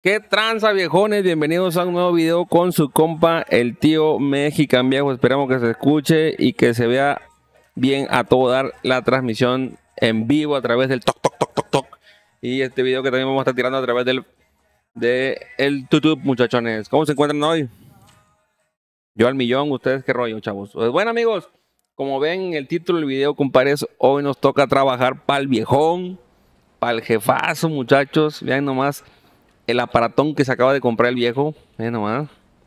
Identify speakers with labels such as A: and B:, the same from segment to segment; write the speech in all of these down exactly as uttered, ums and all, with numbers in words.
A: ¿Qué tranza, viejones? Bienvenidos a un nuevo video con su compa, el tío Mexican Viejo. Esperamos que se escuche y que se vea bien a todo dar la transmisión en vivo a través del toc, toc, toc, toc, toc. Y este video que también vamos a estar tirando a través del de el YouTube, muchachones. ¿Cómo se encuentran hoy? Yo al millón, ¿ustedes qué rollo, chavos? Pues bueno, amigos, como ven en el título del video, compadres, hoy nos toca trabajar para el viejón, para el jefazo, muchachos. Vean nomás el aparatón que se acaba de comprar el viejo. Miren nomás.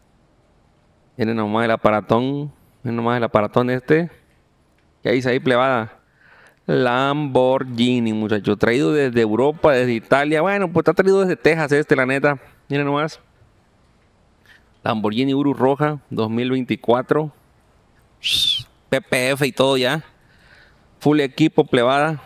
A: Miren nomás el aparatón. Miren nomás el aparatón este. ¿Qué dice ahí, plebada? Lamborghini, muchachos. Traído desde Europa, desde Italia. Bueno, pues está traído desde Texas este, la neta. Miren nomás. Lamborghini Urus roja dos mil veinticuatro. P P F y todo ya. Full equipo, plebada.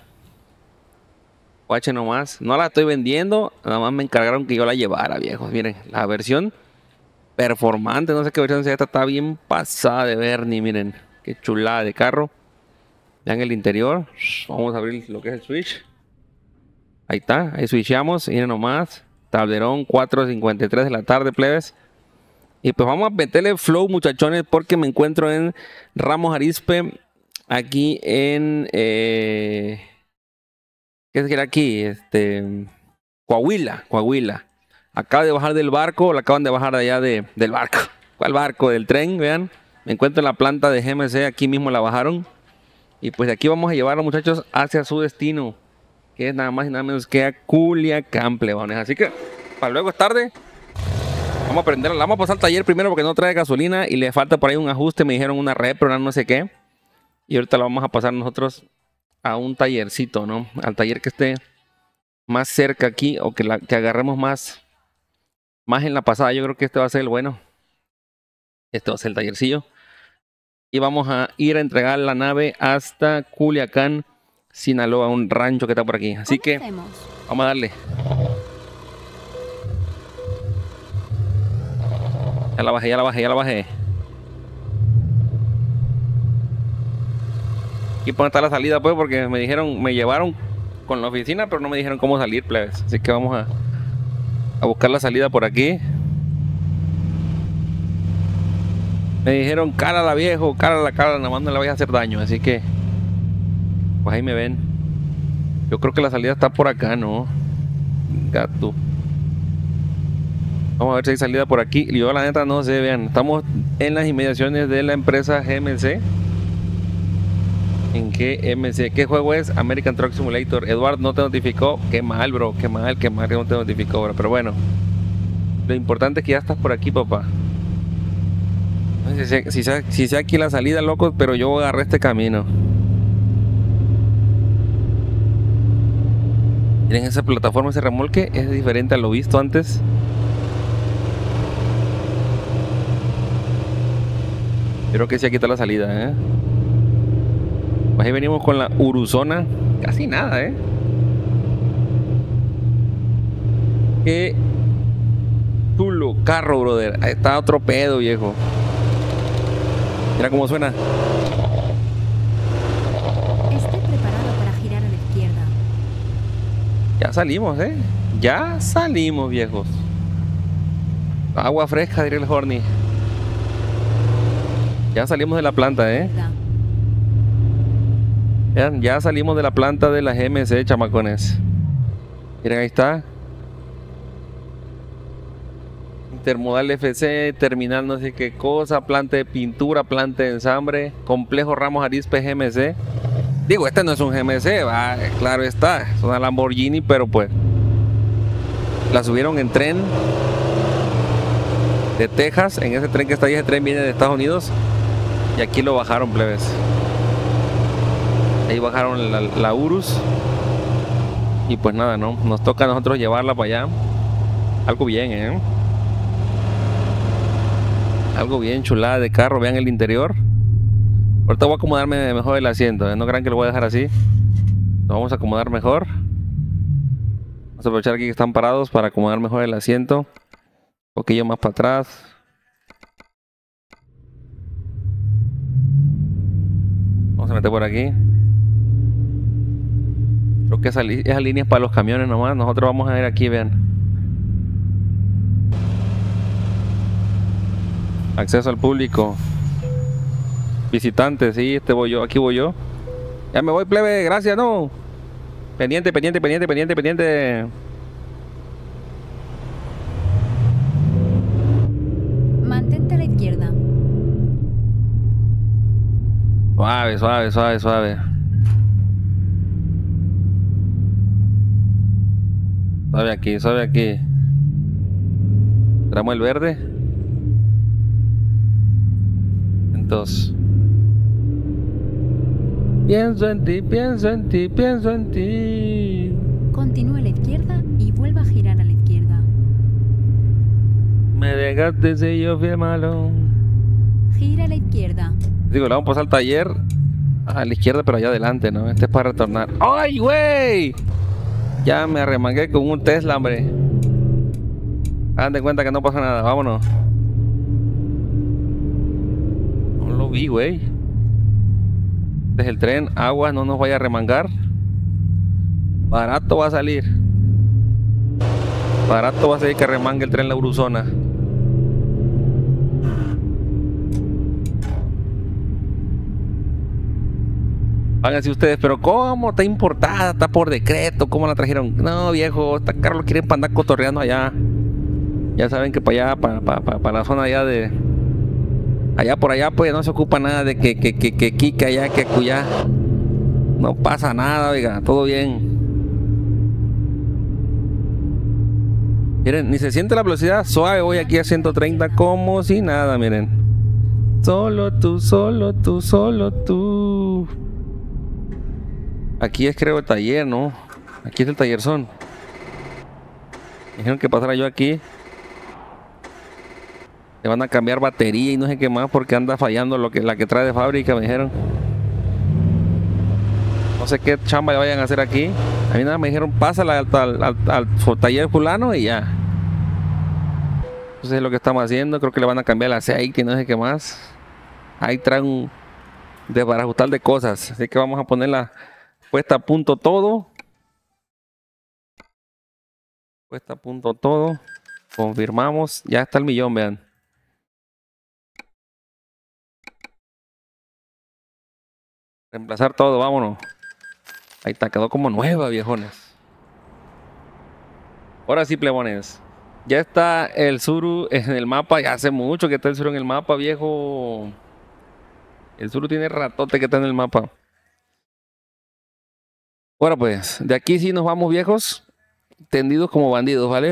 A: Guache nomás, no la estoy vendiendo, nada más me encargaron que yo la llevara, viejos. Miren, la versión performante, no sé qué versión sea esta, está bien pasada de ver, ni miren, qué chulada de carro. Vean el interior, vamos a abrir lo que es el switch. Ahí está, ahí switchamos, miren nomás, tablerón cuatro cincuenta y tres de la tarde, plebes. Y pues vamos a meterle flow, muchachones, porque me encuentro en Ramos Arizpe, aquí en... Eh, ¿Qué es que era aquí? Este, Coahuila, Coahuila. Acaba de bajar del barco, la acaban de bajar de allá de, del barco. ¿Cuál barco? Del tren, vean. Me encuentro en la planta de G M C, aquí mismo la bajaron. Y pues de aquí vamos a llevarla, muchachos, hacia su destino, que es nada más y nada menos que a Culiacán, plebones. Así que, para luego es tarde. Vamos a prenderla, la vamos a pasar al taller primero porque no trae gasolina y le falta por ahí un ajuste. Me dijeron una repro, no sé qué. Y ahorita la vamos a pasar nosotros a un tallercito, ¿no? Al taller que esté más cerca aquí o que, la, que agarremos más, más en la pasada. Yo creo que este va a ser el bueno. Este va a ser el tallercillo. Y vamos a ir a entregar la nave hasta Culiacán, Sinaloa, un rancho que está por aquí. Así que vamos a darle. Ya la bajé, ya la bajé, ya la bajé. Aquí por está la salida, pues, porque me dijeron, me llevaron con la oficina, pero no me dijeron cómo salir, plebes. Así que vamos a, a buscar la salida por aquí. Me dijeron, cálala, viejo, cálala, cálala, nada más no le vayas a hacer daño. Así que, pues ahí me ven. Yo creo que la salida está por acá, ¿no? Gato. Vamos a ver si hay salida por aquí. Y yo, la neta, no sé, vean. Estamos en las inmediaciones de la empresa G M C. ¿En G M C? ¿Qué juego es? American Truck Simulator. Eduardo no te notificó. Qué mal, bro. Qué mal, qué mal que no te notificó, bro. Pero bueno, lo importante es que ya estás por aquí, papá. No sé si sea, si sea, si sea aquí la salida, locos, pero yo agarré este camino. Miren esa plataforma, ese remolque. Es diferente a lo visto antes. Creo que sí, aquí está la salida, ¿eh? Ahí venimos con la Urusona. Casi nada, ¿eh? Qué chulo carro, brother. Ahí está otro pedo, viejo. Mira cómo suena.
B: Esté preparado para girar a la izquierda.
A: Ya salimos, ¿eh? Ya salimos, viejos. Agua fresca, diría el Horny. Ya salimos de la planta, ¿eh? Vean, ya salimos de la planta de la G M C, chamacones. Miren, ahí está. Intermodal F C, terminal no sé qué cosa, planta de pintura, planta de ensamble, complejo Ramos Arizpe G M C. Digo, este no es un G M C, va, claro está, es una Lamborghini, pero pues la subieron en tren de Texas, en ese tren que está ahí, ese tren viene de Estados Unidos y aquí lo bajaron, plebes. Ahí bajaron la, la Urus. Y pues nada, ¿no? Nos toca a nosotros llevarla para allá. Algo bien, ¿eh? Algo bien chulada de carro. Vean el interior. Ahorita voy a acomodarme mejor el asiento, ¿eh? No crean que lo voy a dejar así. Lo vamos a acomodar mejor. Vamos a aprovechar aquí que están parados para acomodar mejor el asiento. Un poquillo más para atrás. Vamos a meter por aquí. Creo que esa, esa línea es para los camiones nomás. Nosotros vamos a ir aquí, vean. Acceso al público. Visitantes, sí, este voy yo, aquí voy yo. Ya me voy, plebe, gracias, no. Pendiente, pendiente, pendiente, pendiente, pendiente.
B: Mantente a la izquierda.
A: Suave, suave, suave, suave. Suave aquí, suave aquí. Tramo el verde. Entonces. Pienso en ti, pienso en ti, pienso en ti.
B: Continúe a la izquierda y vuelva a girar a la izquierda.
A: Me dejaste si yo fui malo.
B: Gira a la izquierda.
A: Digo, le vamos a pasar al taller a la izquierda, pero allá adelante, ¿no? Este es para retornar. ¡Ay, güey! Ya me arremangué con un Tesla, hombre. Hagan de cuenta que no pasa nada, vámonos. No lo vi, güey. Este es el tren, agua, no nos vaya a remangar. Barato va a salir. Barato va a salir que remangue el tren la Uruzona. Háganse ustedes, pero ¿cómo? Está importada, está por decreto, ¿cómo la trajeron? No, viejo, esta carro lo quieren para andar cotorreando allá. Ya saben que para allá, para, para, para, para la zona allá de... Allá por allá, pues no se ocupa nada de que, que, que, que aquí, que allá, que acullá. No pasa nada, oiga, todo bien. Miren, ni se siente la velocidad suave, voy aquí a ciento treinta como si nada, miren. Solo tú, solo tú, solo tú. Aquí es creo el taller, ¿no? Aquí es el taller son. Me dijeron que pasara yo aquí. Le van a cambiar batería y no sé qué más porque anda fallando lo que, la que trae de fábrica, me dijeron. No sé qué chamba le vayan a hacer aquí. A mí nada me dijeron, pásala al, al, al, al taller fulano y ya. Entonces es lo que estamos haciendo. Creo que le van a cambiar el aceite y no sé qué más. Ahí traen un desbarajustar de cosas. Así que vamos a ponerla puesta a punto todo. Puesta a punto todo. Confirmamos. Ya está el millón, vean. Reemplazar todo, vámonos. Ahí está, quedó como nueva, viejones. Ahora sí, plebones. Ya está el Tsuru en el mapa. Ya hace mucho que está el Tsuru en el mapa, viejo. El Tsuru tiene ratote que está en el mapa. Bueno, pues, de aquí sí nos vamos, viejos. Tendidos como bandidos, ¿vale?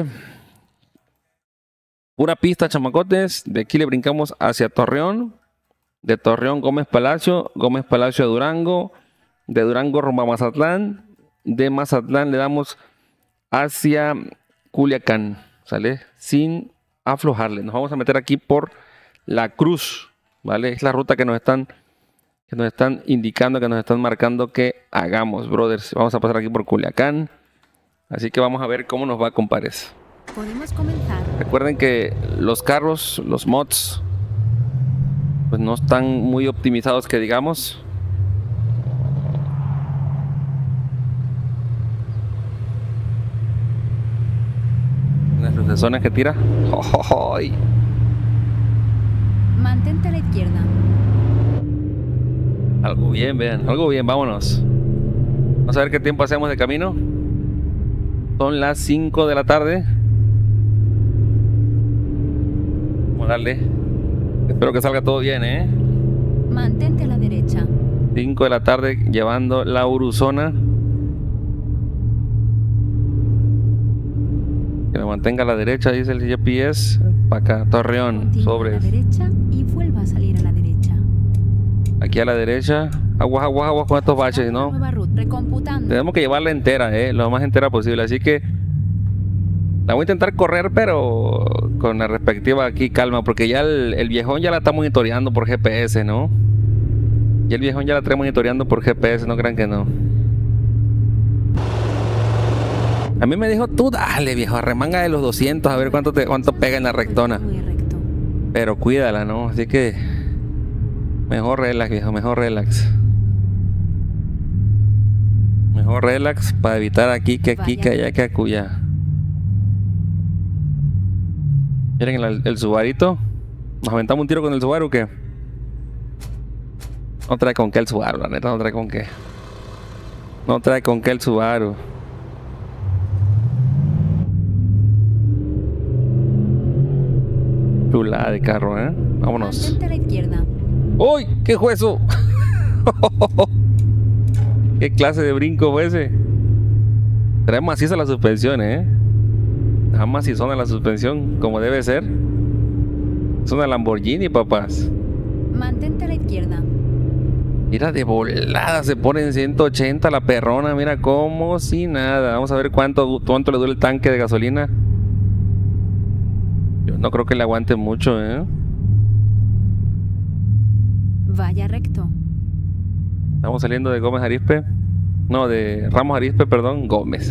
A: Pura pista, chamacotes. De aquí le brincamos hacia Torreón. De Torreón, Gómez Palacio. Gómez Palacio a Durango. De Durango rumbo a Mazatlán. De Mazatlán le damos hacia Culiacán. ¿Sale? Sin aflojarle. Nos vamos a meter aquí por La Cruz. ¿Vale? Es la ruta que nos están, que nos están indicando, que nos están marcando que hagamos, brothers. Vamos a pasar aquí por Culiacán. Así que vamos a ver cómo nos va, compadres.
B: Podemos comenzar.
A: Recuerden que los carros, los mods, pues no están muy optimizados, que digamos. Las lucesones que tira. ¡Oh, oh, oh!
B: Mantente a la izquierda.
A: Algo bien, vean, algo bien, vámonos. Vamos a ver qué tiempo hacemos de camino. Son las cinco de la tarde. Vamos a darle. Espero que salga todo bien, ¿eh?
B: Mantente a la derecha.
A: cinco de la tarde llevando la Uruzona. Que me mantenga a la derecha, dice el G P S. Para acá, Torreón,
B: Continúe
A: sobre.
B: a la derecha y vuelva a salir a la derecha.
A: Aquí a la derecha. Aguas, aguas, aguas con estos baches, ¿no?
B: Nueva ruta, recomputando.
A: Tenemos que llevarla entera, ¿eh? Lo más entera posible. Así que la voy a intentar correr, pero con la respectiva aquí calma, porque ya el, el viejón ya la está monitoreando por G P S, ¿no? Y el viejón ya la trae monitoreando por G P S, no crean que no. A mí me dijo, tú dale, viejo, remanga de los doscientos, a ver cuánto, te, cuánto pega en la rectona.
B: Muy recto.
A: Pero cuídala, ¿no? Así que mejor relax, viejo, mejor relax. Mejor relax para evitar aquí, que aquí, que allá, que acuya. Miren el, el Subarito. ¿Nos aventamos un tiro con el Subaru o qué? No trae con qué el Subaru, la neta, no trae con qué. No trae con qué el Subaru. Chulada de carro, ¿eh? Vámonos.
B: Mantente a la izquierda.
A: ¡Uy! ¿Qué fue eso? ¿Qué clase de brinco fue ese? Trae maciza la suspensión, ¿eh? Trae macizona la suspensión, como debe ser. Es una Lamborghini, papás.
B: Mantente a la izquierda.
A: Mira, de volada se pone en ciento ochenta la perrona. Mira, como si nada. Vamos a ver cuánto, cuánto le dura el tanque de gasolina. Yo no creo que le aguante mucho, ¿eh?
B: Vaya recto.
A: Estamos saliendo de Gómez Arizpe. No, de Ramos Arizpe, perdón, Gómez.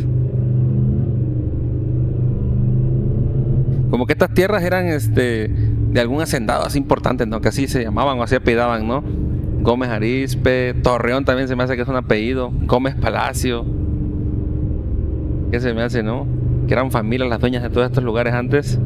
A: Como que estas tierras eran este de algún hacendado así importante, ¿no? Que así se llamaban o así apellidaban, ¿no? Gómez Arizpe, Torreón también se me hace que es un apellido. Gómez Palacio. ¿Qué se me hace, no? Que eran familias las dueñas de todos estos lugares antes.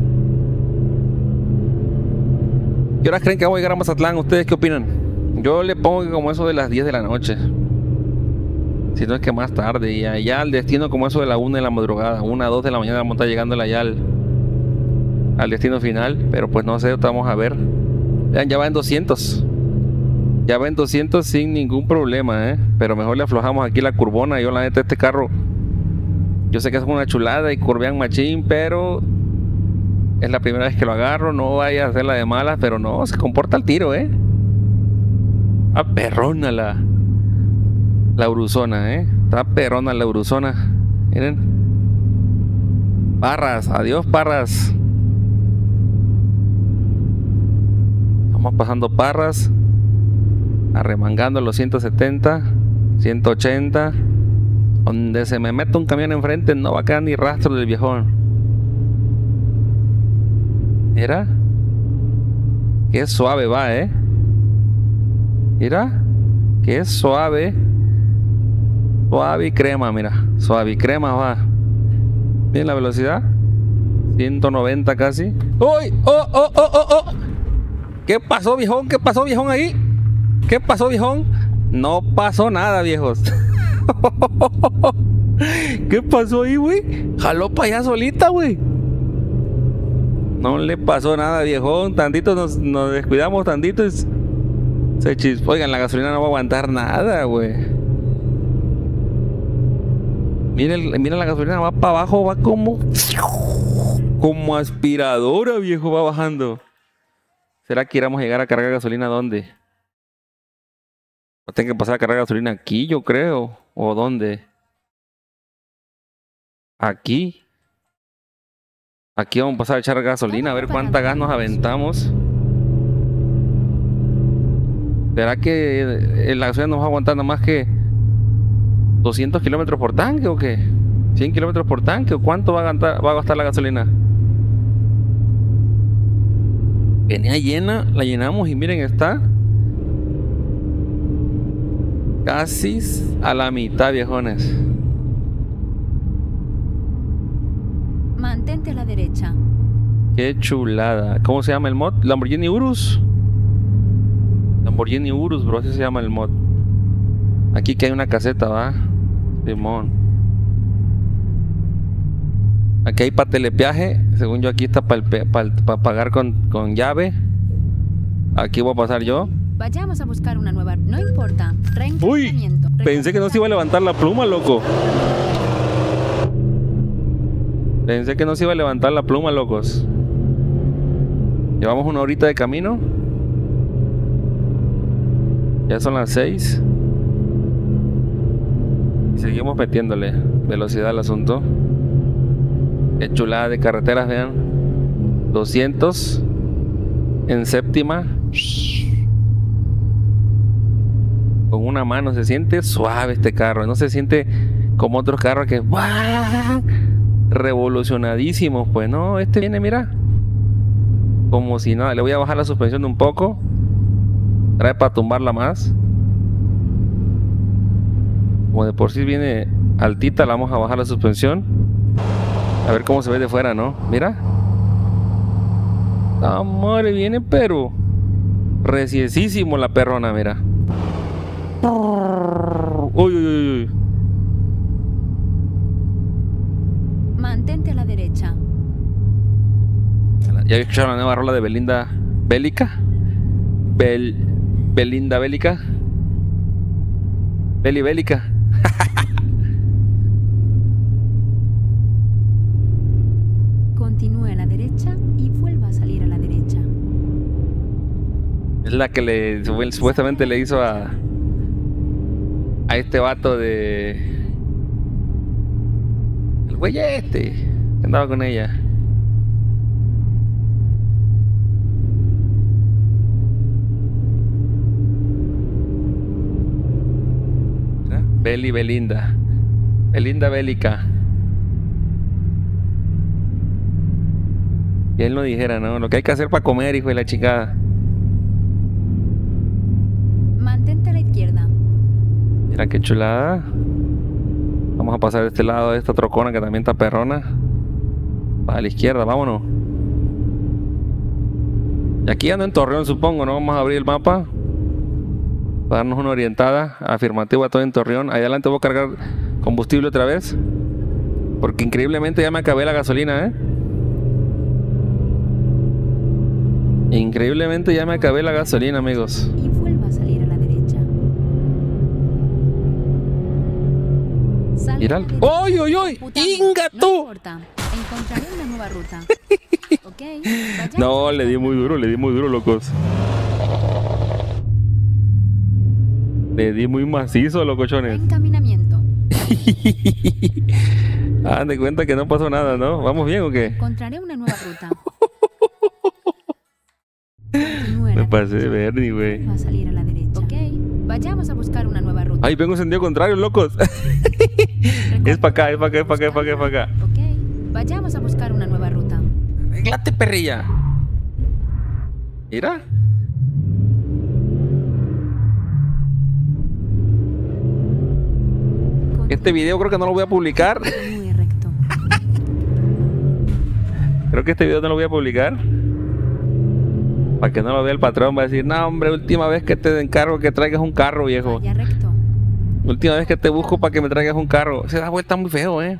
A: ¿Qué horas creen que vamos a llegar a Mazatlán? ¿Ustedes qué opinan? Yo le pongo que como eso de las diez de la noche. Si no es que más tarde. Y allá al destino como eso de la una de la madrugada. una, dos de la mañana vamos a estar llegando allá al, al destino final. Pero pues no sé, vamos a ver. Vean, ya va en doscientos. Ya va en doscientos sin ningún problema, ¿eh? Pero mejor le aflojamos aquí la curvona. Yo la neta este carro, yo sé que es una chulada y curvean machín, pero es la primera vez que lo agarro. No vaya a hacer la de malas, pero no, se comporta al tiro, ¿eh? Ah, perrona la La Urusona, ¿eh? Está perrona la Urusona. Miren. Parras, adiós Parras. Estamos pasando Parras. Arremangando los ciento setenta, ciento ochenta. Donde se me mete un camión enfrente no va a quedar ni rastro del viejón. Mira. Qué suave va, ¿eh? Mira. Qué suave. Suave y crema, mira. Suave y crema va. Miren la velocidad. ciento noventa casi. ¡Uy! ¡Oh, oh, oh, oh, oh! ¿Qué pasó, viejón? ¿Qué pasó, viejón, ahí? ¿Qué pasó, viejón? No pasó nada, viejos. ¿Qué pasó ahí, güey? Jaló para allá solita, güey. No le pasó nada, viejón. Tantito nos, nos descuidamos, tantito. Y se chispó. Oigan, la gasolina no va a aguantar nada, güey. Miren, miren la gasolina, va para abajo, va como... Como aspiradora, viejo, va bajando. ¿Será que íbamos a llegar a cargar gasolina dónde? ¿O tengo que pasar a cargar gasolina aquí, yo creo? ¿O dónde? Aquí. Aquí vamos a pasar a echar gasolina, a ver cuánta gas nos aventamos. ¿Será que la gasolina nos va a aguantar nada más que doscientos kilómetros por tanque o qué? ¿cien kilómetros por tanque? ¿O cuánto va a gastar, va a gastar la gasolina? Venía llena, la llenamos y miren, está casi a la mitad, viejones.
B: Mantente a la derecha.
A: Qué chulada. ¿Cómo se llama el mod? Lamborghini Urus. Lamborghini Urus, bro, así se llama el mod. Aquí que hay una caseta, ¿va? Simón. Aquí hay para telepeaje. Según yo, aquí está para pa, pa pagar con, con llave. Aquí voy a pasar yo.
B: Vayamos a buscar una nueva. No importa.
A: Uy, pensé que no se iba a levantar la pluma, loco. Pensé que no se iba a levantar la pluma, locos. Llevamos una horita de camino. Ya son las seis. Y seguimos metiéndole velocidad al asunto. Qué chulada de carreteras, vean. doscientos en séptima. Con una mano. Se siente suave este carro. No se siente como otros carros que ¡buah! Revolucionadísimos. Pues no, este viene, mira, como si nada. Le voy a bajar la suspensión un poco. Trae para tumbarla más. Como de por sí viene altita, la vamos a bajar la suspensión. A ver cómo se ve de fuera, ¿no? Mira. Amor, viene pero reciesísimo la perrona, mira. Uy, uy, uy, uy.
B: Mantente a la derecha.
A: ¿Ya escucharon la nueva rola de Belinda Bélica? Bel... Belinda Bélica. Beli Bélica.
B: Continúe a la derecha y vuelva a salir a la derecha.
A: Es la que le supuestamente le hizo a a este vato de el güey este que andaba con ella. ¿Mira? Beli Belinda. Belinda Bélica. Y él no dijera, ¿no? Lo que hay que hacer para comer, hijo de la chingada.
B: Mantente a la izquierda.
A: Mira qué chulada. Vamos a pasar de este lado de esta trocona que también está perrona. Para la izquierda, vámonos. Y aquí ando en Torreón, supongo, ¿no? Vamos a abrir el mapa para darnos una orientada afirmativa. Todo en Torreón. Ahí adelante voy a cargar combustible otra vez, porque increíblemente ya me acabé la gasolina, ¿eh? Increíblemente ya me acabé la gasolina, amigos.
B: Y vuelva a salir a la derecha. Salga
A: Mira.
B: a la derecha.
A: ¡Oy, oy, oy!
B: Puta,
A: ¡Inga
B: no
A: tú!
B: importa. Encontraré una nueva ruta. Ok, vayamos
A: No,
B: a
A: le di muy duro, le di muy duro, locos. Le di muy macizo, locochones.
B: encaminamiento.
A: Ah, de cuenta que no pasó nada, ¿no? ¿Vamos bien o qué?
B: Encontraré una nueva ruta. Continúe a
A: Me
B: la
A: pasé de
B: derecha.
A: Bernie, güey.
B: Va a salir a la derecha. Ok, vayamos a buscar una nueva ruta.
A: Ay, vengo en sentido contrario, locos. Es para acá, es para acá, es para acá, es para acá, es para acá.
B: Ok, vayamos a buscar una nueva ruta.
A: Arréglate, perrilla. Mira. Este video creo que no lo voy a publicar.
B: Continúe recto.
A: Creo que este video no lo voy a publicar. Para que no lo vea el patrón, va a decir, no, hombre, última vez que te encargo que traigas un carro, viejo.
B: Vaya recto.
A: Última vez que te busco para que me traigas un carro. Se da vuelta muy feo, eh.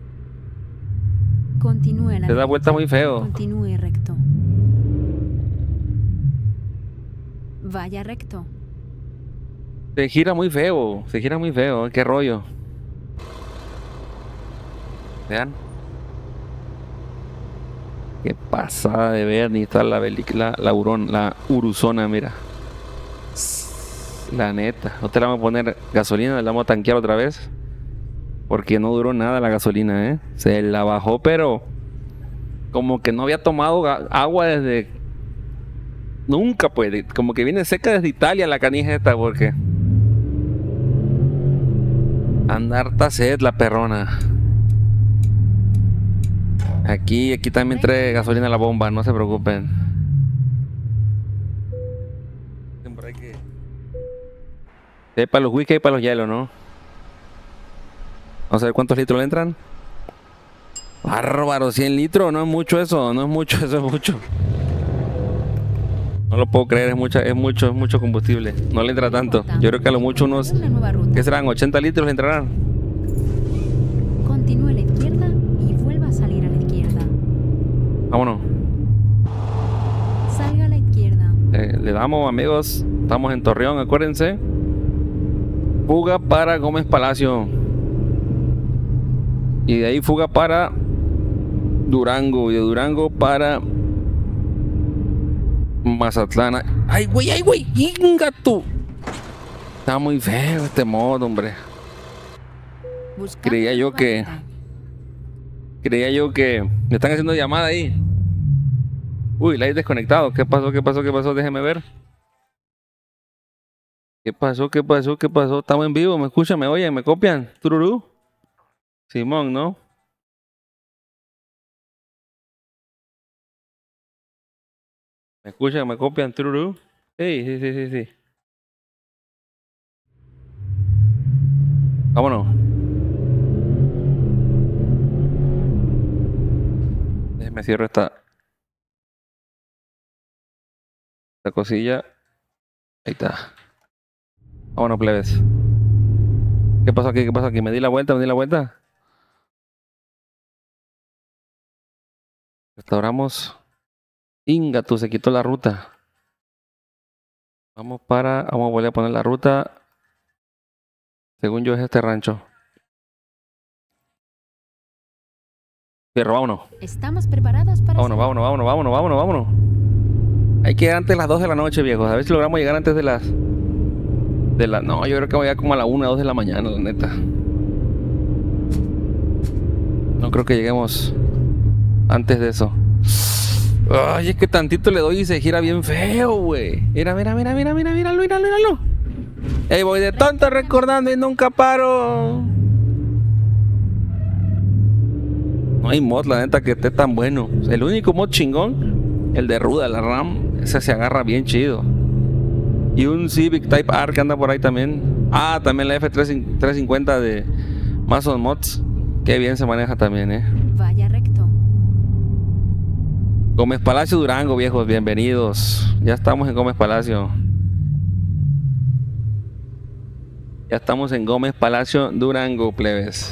B: Continúe a la
A: Se da
B: derecha.
A: vuelta muy feo.
B: Continúe recto. Vaya recto.
A: Se gira muy feo. Se gira muy feo. ¿eh? Qué rollo. Vean. Qué pasada de ver. Ni está la película, la, urón, la uruzona, mira. La neta. No te la vamos a poner gasolina, la vamos a tanquear otra vez. Porque no duró nada la gasolina, ¿eh? Se la bajó, pero como que no había tomado ga- agua desde... Nunca, pues. Como que viene seca desde Italia la canija esta, porque... Andar harta sed la perrona. Aquí, aquí también trae gasolina la bomba, no se preocupen. Por ahí que... Hay para los whisky y para los hielos, ¿no? Vamos a ver cuántos litros le entran. Bárbaro, cien litros, no es mucho eso, no es mucho, eso es mucho. No lo puedo creer, es mucha, es mucho, es mucho combustible. No le entra tanto. Yo creo que a lo mucho unos,
B: Una nueva ruta.
A: ¿qué serán? ochenta litros le entrarán.
B: Continúe a la izquierda y vuelva a salir a la izquierda.
A: Vámonos.
B: Salga a la izquierda.
A: Eh, le damos, amigos. Estamos en Torreón, acuérdense. Fuga para Gómez Palacio. Y de ahí fuga para Durango. Y de Durango para Mazatlán. ¡Ay, güey, ay, güey! ¡Inga tú! Está muy feo este modo, hombre.
B: Buscando
A: Creía yo
B: nueva
A: que...
B: ruta.
A: Creía yo que... Me están haciendo llamada ahí. Uy, la he desconectado. ¿Qué pasó? ¿Qué pasó? ¿Qué pasó? Déjeme ver. ¿Qué pasó? ¿Qué pasó? ¿Qué pasó? Estamos en vivo. ¿Me escuchan? ¿Me oyen? ¿Me copian? ¿Tururú? Simón, ¿no? ¿Me escuchan? ¿Me copian? ¿Tururú? Sí, sí, sí, sí, sí. Vámonos. Déjeme cierro esta esta cosilla. Ahí está. Vámonos, plebes. ¿Qué pasó aquí? ¿Qué pasó aquí? ¿Me di la vuelta? ¿Me di la vuelta? Restauramos. Inga, tú, se quitó la ruta. Vamos para... Vamos a volver a poner la ruta. Según yo es este rancho. Fierro, vámonos.
B: Estamos preparados para...
A: Vámonos, vámonos, vámonos, vámonos, vámonos, vámonos. Hay que llegar antes de las dos de la noche, viejos. A ver si logramos llegar antes de las... De la... No, yo creo que voy a llegar como a la una, dos de la mañana, la neta. No creo que lleguemos antes de eso. Ay, es que tantito le doy y se gira bien feo, güey. Mira, mira, mira, mira, mira, míralo, míralo, míralo. Ey, voy de tonto recordando y nunca paro. No hay mod, la neta, que esté tan bueno. El único mod chingón, el de Ruda, la RAM, ese se agarra bien chido. Y un Civic Type R que anda por ahí también. Ah, también la F trescientos cincuenta de Mason Mods. Qué bien se maneja también, eh.
B: Vaya recto.
A: Gómez Palacio Durango, viejos, bienvenidos. Ya estamos en Gómez Palacio. Ya estamos en Gómez Palacio Durango, plebes.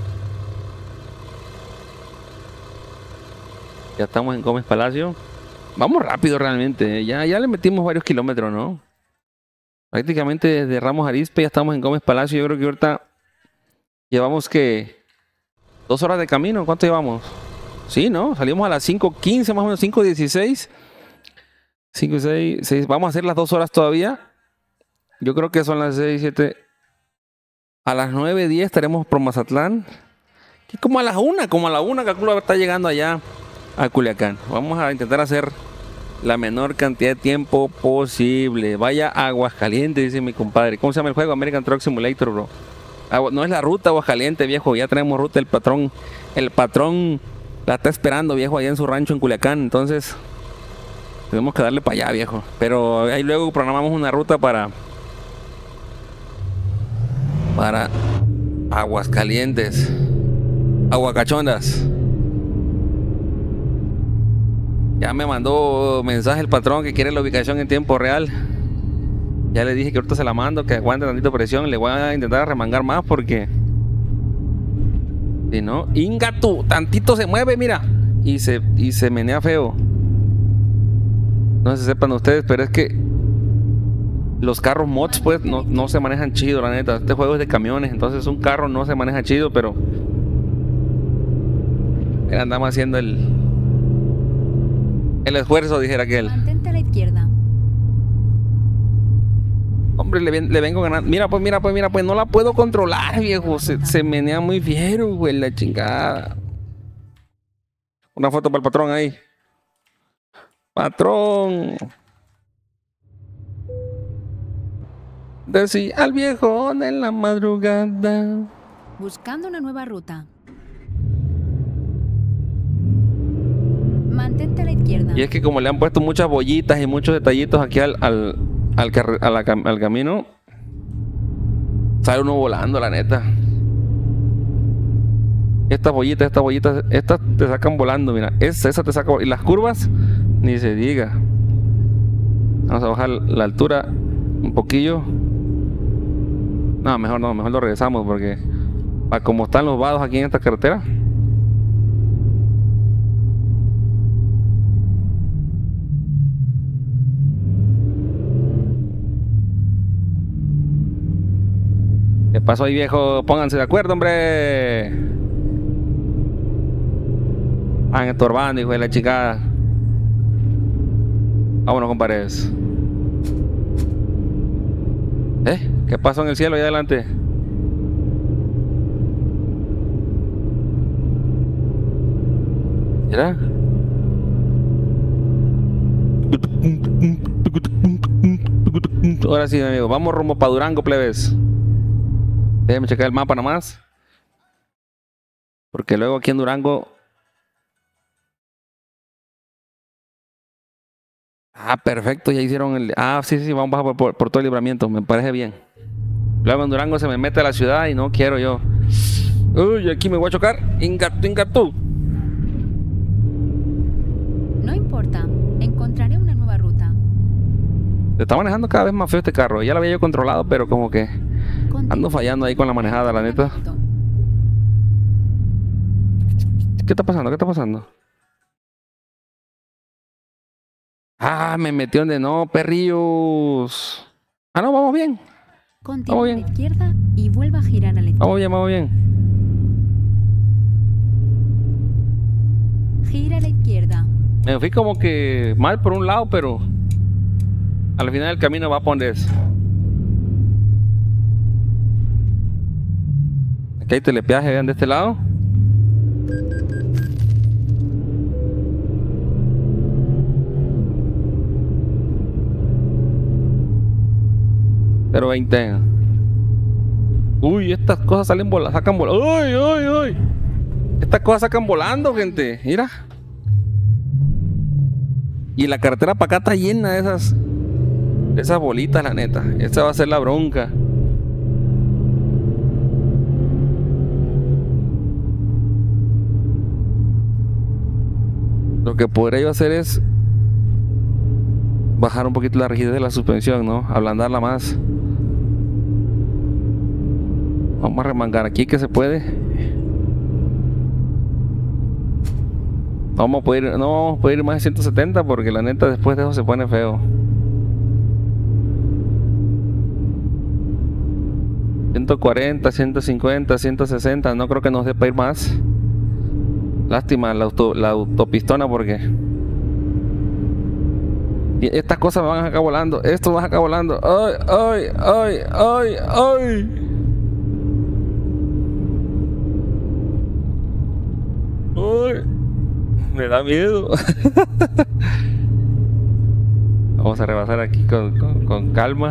A: Ya estamos en Gómez Palacio. Vamos rápido realmente. Ya, ya le metimos varios kilómetros, ¿no? Prácticamente desde Ramos Arizpe ya estamos en Gómez Palacio. Yo creo que ahorita llevamos que dos horas de camino. ¿Cuánto llevamos? Sí, ¿no? Salimos a las cinco quince, más o menos cinco dieciséis. cinco, seis, seis. Vamos a hacer las dos horas todavía. Yo creo que son las seis, siete. A las nueve diez estaremos por Mazatlán. Y como a las una, como a la una calculo está llegando allá a Culiacán. Vamos a intentar hacer la menor cantidad de tiempo posible. Vaya Aguascalientes, dice mi compadre. ¿Cómo se llama el juego? American Truck Simulator, bro. Agua, no es la ruta Aguascalientes, viejo. Ya tenemos ruta. El patrón, el patrón la está esperando, viejo, allá en su rancho en Culiacán. Entonces, tenemos que darle para allá, viejo. Pero ahí luego programamos una ruta para... Para Aguascalientes. Aguacachondas. Ya me mandó mensaje el patrón que quiere la ubicación en tiempo real. Ya le dije que ahorita se la mando, que aguante tantito presión. Le voy a intentar remangar más porque... Si no, Inga tú, tantito se mueve, mira. Y se, y se menea feo. No sé si sepan ustedes, pero es que los carros mods pues no, no se manejan chido, la neta. Este juego es de camiones, entonces un carro no se maneja chido, pero... Mira, andamos haciendo el... El esfuerzo, dijera aquel.
B: Mantente a la izquierda.
A: Hombre, le, le vengo ganando. Mira, pues, mira, pues, mira, pues, no la puedo controlar, viejo. Se, se menea muy fiero, güey, la chingada. Una foto para el patrón ahí. Patrón. Decía al viejo en la madrugada.
B: Buscando una nueva ruta. Mantente a la izquierda.
A: Y es que como le han puesto muchas bollitas y muchos detallitos aquí al, al, al, a la, al camino, sale uno volando, la neta. Estas bollitas, estas bollitas, estas te sacan volando, mira. Esa, esa te saca volando. Y las curvas, ni se diga. Vamos a bajar la altura un poquillo. No, mejor no, mejor lo regresamos porque para como están los vados aquí en esta carretera. ¿Qué pasó ahí, viejo? Pónganse de acuerdo, hombre. Van estorbando, hijo de la chica. Vámonos, compadres. ¿Eh? ¿Qué pasó en el cielo ahí adelante? ¿Mira? Ahora sí, amigo. Vamos rumbo para Durango, plebes. Déjenme checar el mapa nomás. Porque luego aquí en Durango... Ah, perfecto, ya hicieron el... Ah, sí, sí, vamos a bajar por, por todo el libramiento, me parece bien. Luego en Durango se me mete a la ciudad y no quiero yo. Uy, aquí me voy a chocar. Ingatú, ingatú.
B: No importa, encontraré una nueva ruta.
A: Se está manejando cada vez más feo este carro. Ya lo había yo controlado, pero como que
B: Continúe.
A: ando fallando ahí con la manejada, la neta. ¿Qué está pasando? ¿Qué está pasando? Ah, me metió donde no, perrillos. Ah, no, vamos bien.
B: Continúe
A: Vamos
B: a la
A: bien.
B: izquierda y vuelva a girar a la izquierda.
A: Vamos bien, vamos bien.
B: Gira a la izquierda.
A: Me fui como que mal por un lado, pero al final del camino va a poner eso. Aquí hay telepeaje, vean de este lado. cero veinte. Uy, estas cosas salen volando, sacan volando. ¡Uy, uy, uy! Estas cosas sacan volando, gente. Mira. Y la carretera para acá está llena de esas, de esas bolitas, la neta. Esta va a ser la bronca. Lo que podría yo hacer es bajar un poquito la rigidez de la suspensión, ¿no? Ablandarla más. Vamos a remangar aquí que se puede. No vamos a poder, no vamos a poder ir más de ciento setenta porque la neta después de eso se pone feo. ciento cuarenta, ciento cincuenta, ciento sesenta, no creo que nos dé para ir más. Lástima la, auto, la autopistona porque estas cosas me van a sacar volando. Esto va a sacar volando. ¡Ay, ay, ay, ay, ay! ¡Ay! Me da miedo. Vamos a rebasar aquí con, con, con calma.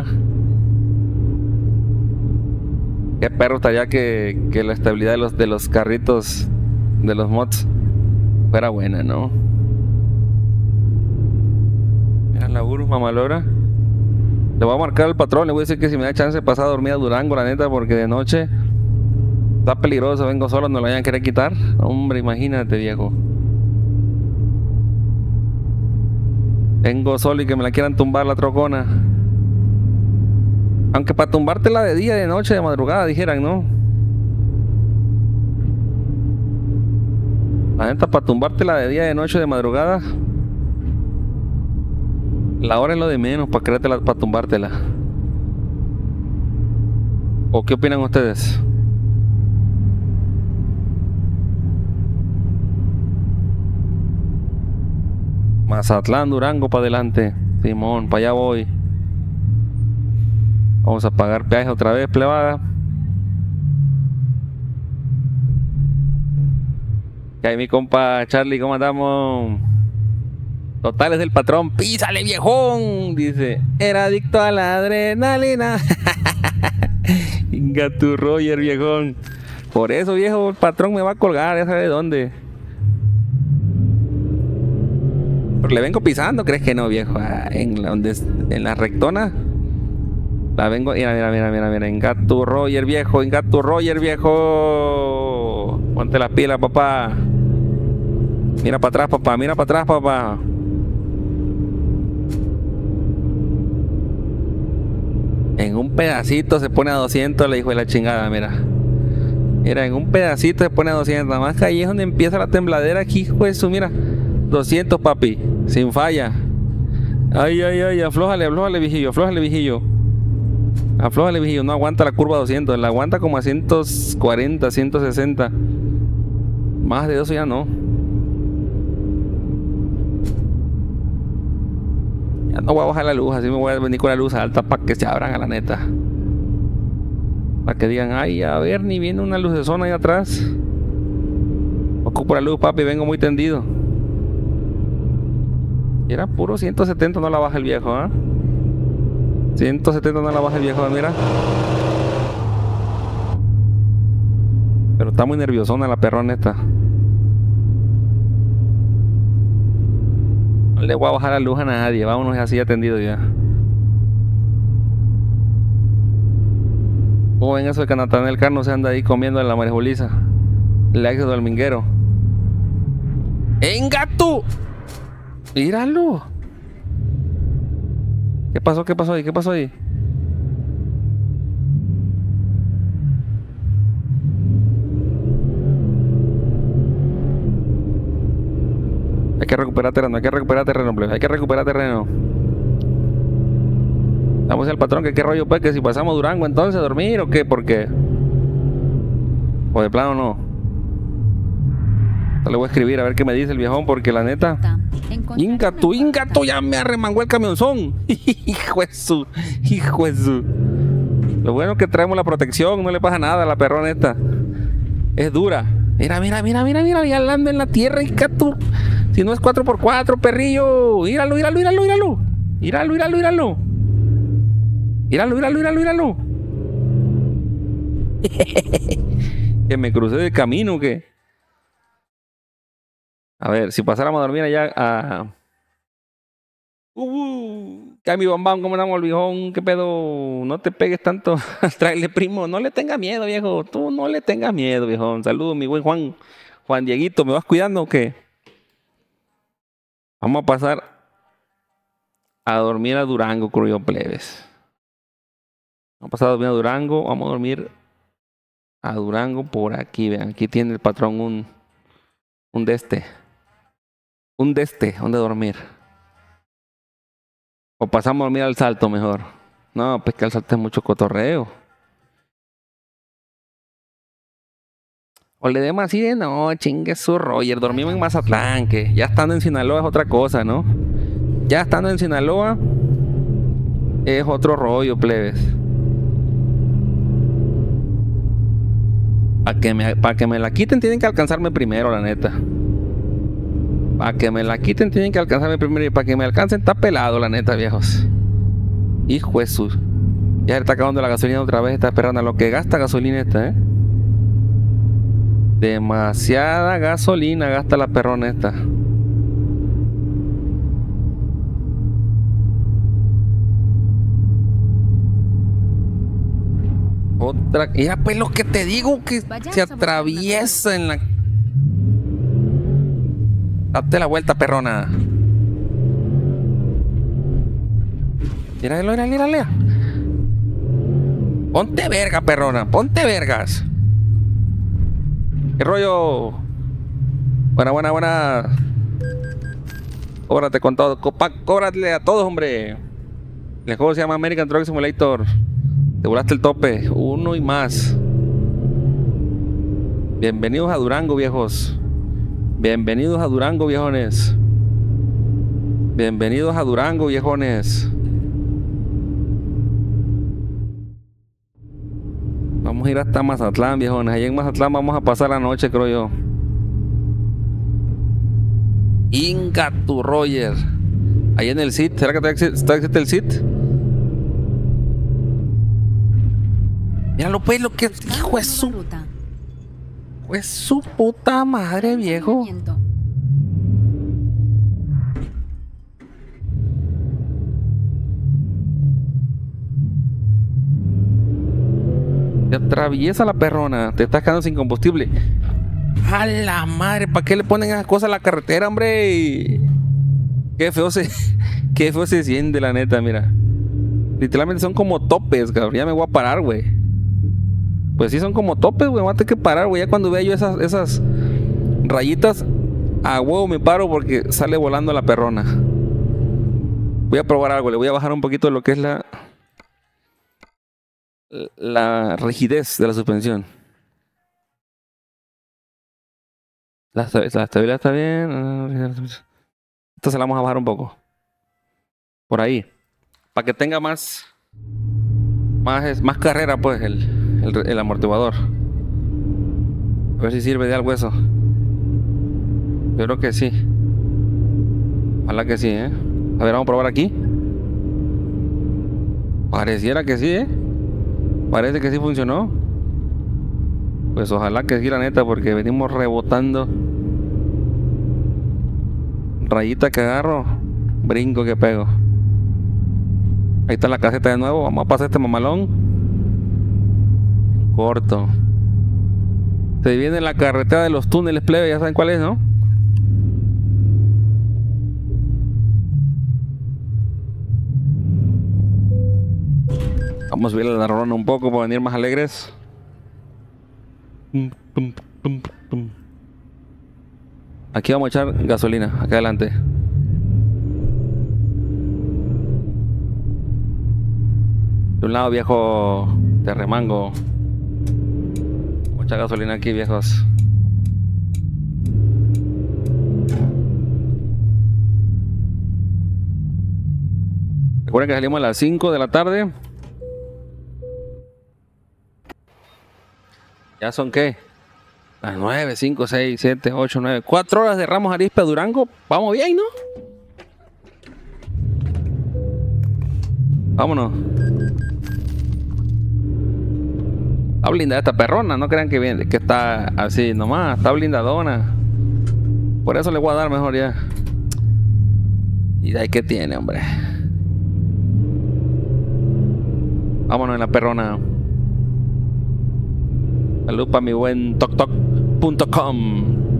A: Qué perro estaría que, que la estabilidad de los, de los carritos, de los mods, fuera buena, ¿no? Mira la Urus mamalora. Le voy a marcar al patrón, le voy a decir que si me da chance de pasar a dormir a Durango, la neta, porque de noche está peligroso, vengo solo, no lo vayan a querer quitar. Hombre, imagínate, viejo. Vengo solo y que me la quieran tumbar la trocona. Aunque para tumbártela de día, de noche, de madrugada, dijeran, ¿no? La neta, para tumbártela de día, de noche, de madrugada, la hora es lo de menos para creértela, para tumbártela. ¿O qué opinan ustedes? Mazatlán, Durango, para adelante. Simón, para allá voy. Vamos a pagar peaje otra vez, plebada. Y ahí mi compa Charlie, ¿cómo andamos? Totales del patrón, písale viejón. Dice, era adicto a la adrenalina. Gato Roger, viejón. Por eso, viejo, el patrón me va a colgar, ya sabe de dónde. Pero le vengo pisando, ¿crees que no, viejo? Ah, en, la, donde, en la rectona. La vengo, mira, mira, mira, mira, mira. En Gato Roger, viejo, en Gato Roger, viejo. Ponte las pilas, papá. Mira para atrás, papá, mira para atrás, papá. En un pedacito se pone a doscientos, le dijo de la chingada, mira. Mira, en un pedacito se pone a doscientos. Nada más que ahí es donde empieza la tembladera aquí, hijo de su, mira. doscientos, papi, sin falla. Ay, ay, ay, aflójale, aflójale, viejillo, aflójale, viejillo. Aflójale, viejillo, no aguanta la curva doscientos, la aguanta como a ciento cuarenta, ciento sesenta. Más de eso ya no. Ya no voy a bajar la luz, así me voy a venir con la luz alta para que se abran a la neta. Para que digan, ay, a ver, ni viene una luz de zona ahí atrás. Ocupo la luz, papi, vengo muy tendido. Y era puro ciento setenta, no la baja el viejo, ¿ah? ¿eh? ciento setenta no la baja el viejo, mira. Pero está muy nerviosona la perrona esta. No le voy a bajar la luz a nadie, vámonos así atendido ya. ¿Cómo ven eso de que Natanel Carno se anda ahí comiendo en la marejoliza? El éxodo del minguero. ¡En gato! ¡Míralo! ¿Qué pasó? ¿Qué pasó ahí? ¿Qué pasó ahí? Hay que recuperar terreno, hay que recuperar terreno, plebe, hay que recuperar terreno. Vamos al patrón, que qué rollo, pues, que si pasamos Durango entonces a dormir o qué, ¿por qué? O de plano no. Le voy a escribir a ver qué me dice el viejón, porque la neta. Inga tú, Inga tú, ya me arremangó el camionzón. Hijo de su, hijo de su. Lo bueno es que traemos la protección, no le pasa nada a la perrona esta. Es dura. Mira, mira, mira, mira, mira, ya anda en la tierra, Inga tú. Si no es cuatro por cuatro, perrillo. Míralo, míralo, míralo, míralo. Míralo, míralo, míralo. Míralo, míralo, míralo, míralo. Que me crucé de camino, ¿qué? A ver, si pasáramos a dormir allá a... Uh, que mi bombón, ¿cómo andamos el viejón? ¿Qué pedo? No te pegues tanto al trailer, primo. No le tengas miedo, viejo. Tú no le tengas miedo, viejón. Saludos, mi buen Juan. Juan Dieguito, ¿me vas cuidando o qué? Vamos a pasar a dormir a Durango, creo, plebes. Vamos a pasar a dormir a Durango. Vamos a dormir a Durango por aquí. Vean, aquí tiene el patrón un... Un de este. Un de este, donde dormir. O pasamos a dormir al Salto mejor. No, pues que al Salto es mucho cotorreo. O le demos así de no, chingue su Roger. Dormimos en Mazatlán, que ya estando en Sinaloa es otra cosa, ¿no? Ya estando en Sinaloa es otro rollo, plebes. Para que, me, pa que me la quiten tienen que alcanzarme primero, la neta. Para que me la quiten tienen que alcanzarme primero. Y para que me alcancen está pelado, la neta, viejos. Hijo de su... Ya está acabando la gasolina otra vez. Está esperando a lo que gasta gasolina esta, ¿eh? Demasiada gasolina gasta la perrona esta. Otra... Ya pues lo que te digo, que se atraviesa en la... Date la vuelta, perrona. Míralo, míralo, míralo. Ponte verga, perrona. Ponte vergas. ¿Qué rollo? Buena, buena, buena. Cóbrate con todo. Copa, cóbrate a todos, hombre. El juego se llama American Truck Simulator. Te volaste el tope. Uno y más. Bienvenidos a Durango, viejos. Bienvenidos a Durango, viejones. Bienvenidos a Durango, viejones. Vamos a ir hasta Mazatlán, viejones. Allí en Mazatlán vamos a pasar la noche, creo yo. Inga tu Roger. Ahí en el S I T. ¿Será que todavía existe el S I T? Míralo, pues, lo que... Hijo de su... Pues su puta madre, viejo. Te atraviesa la perrona. Te estás quedando sin combustible. A la madre, ¿para qué le ponen esas cosas a la carretera, hombre? Qué feo se... Qué feo se siente, la neta, mira. Literalmente son como topes, cabrón. Ya me voy a parar, güey. Pues sí, son como topes, güey. Voy a tener que parar, güey. Ya cuando vea yo esas, esas rayitas, a huevo me paro porque sale volando la perrona. Voy a probar algo. Le voy a bajar un poquito de lo que es la... La rigidez de la suspensión. La, la estabilidad está bien. Esta se la vamos a bajar un poco. Por ahí. Para que tenga más... Más, más carrera, pues, el... El, el amortiguador. A ver si sirve de algo eso. Yo creo que sí. Ojalá que sí, ¿eh? A ver, vamos a probar aquí. Pareciera que sí, ¿eh? Parece que sí funcionó. Pues ojalá que sí, la neta, porque venimos rebotando. Rayita que agarro, brinco que pego. Ahí está la caseta de nuevo. Vamos a pasar este mamalón corto. Se viene la carretera de los túneles, plebe. Ya saben cuál es, ¿no? Vamos a subir la rolona un poco para venir más alegres. Aquí vamos a echar gasolina, acá adelante. De un lado, viejo terremango. Mucha gasolina aquí, viejos. Recuerden que salimos a las cinco de la tarde. ¿Ya son qué? Las nueve, cinco, seis, siete, ocho, nueve. cuatro horas de Ramos Arizpe a Durango. Vamos bien, ¿no? Vámonos. Está blindada esta perrona. No crean que, viene, que está así nomás. Está blindadona. Por eso le voy a dar mejor ya. Y de ahí que tiene, hombre. Vámonos en la perrona. Salud para mi buen toc toc punto com.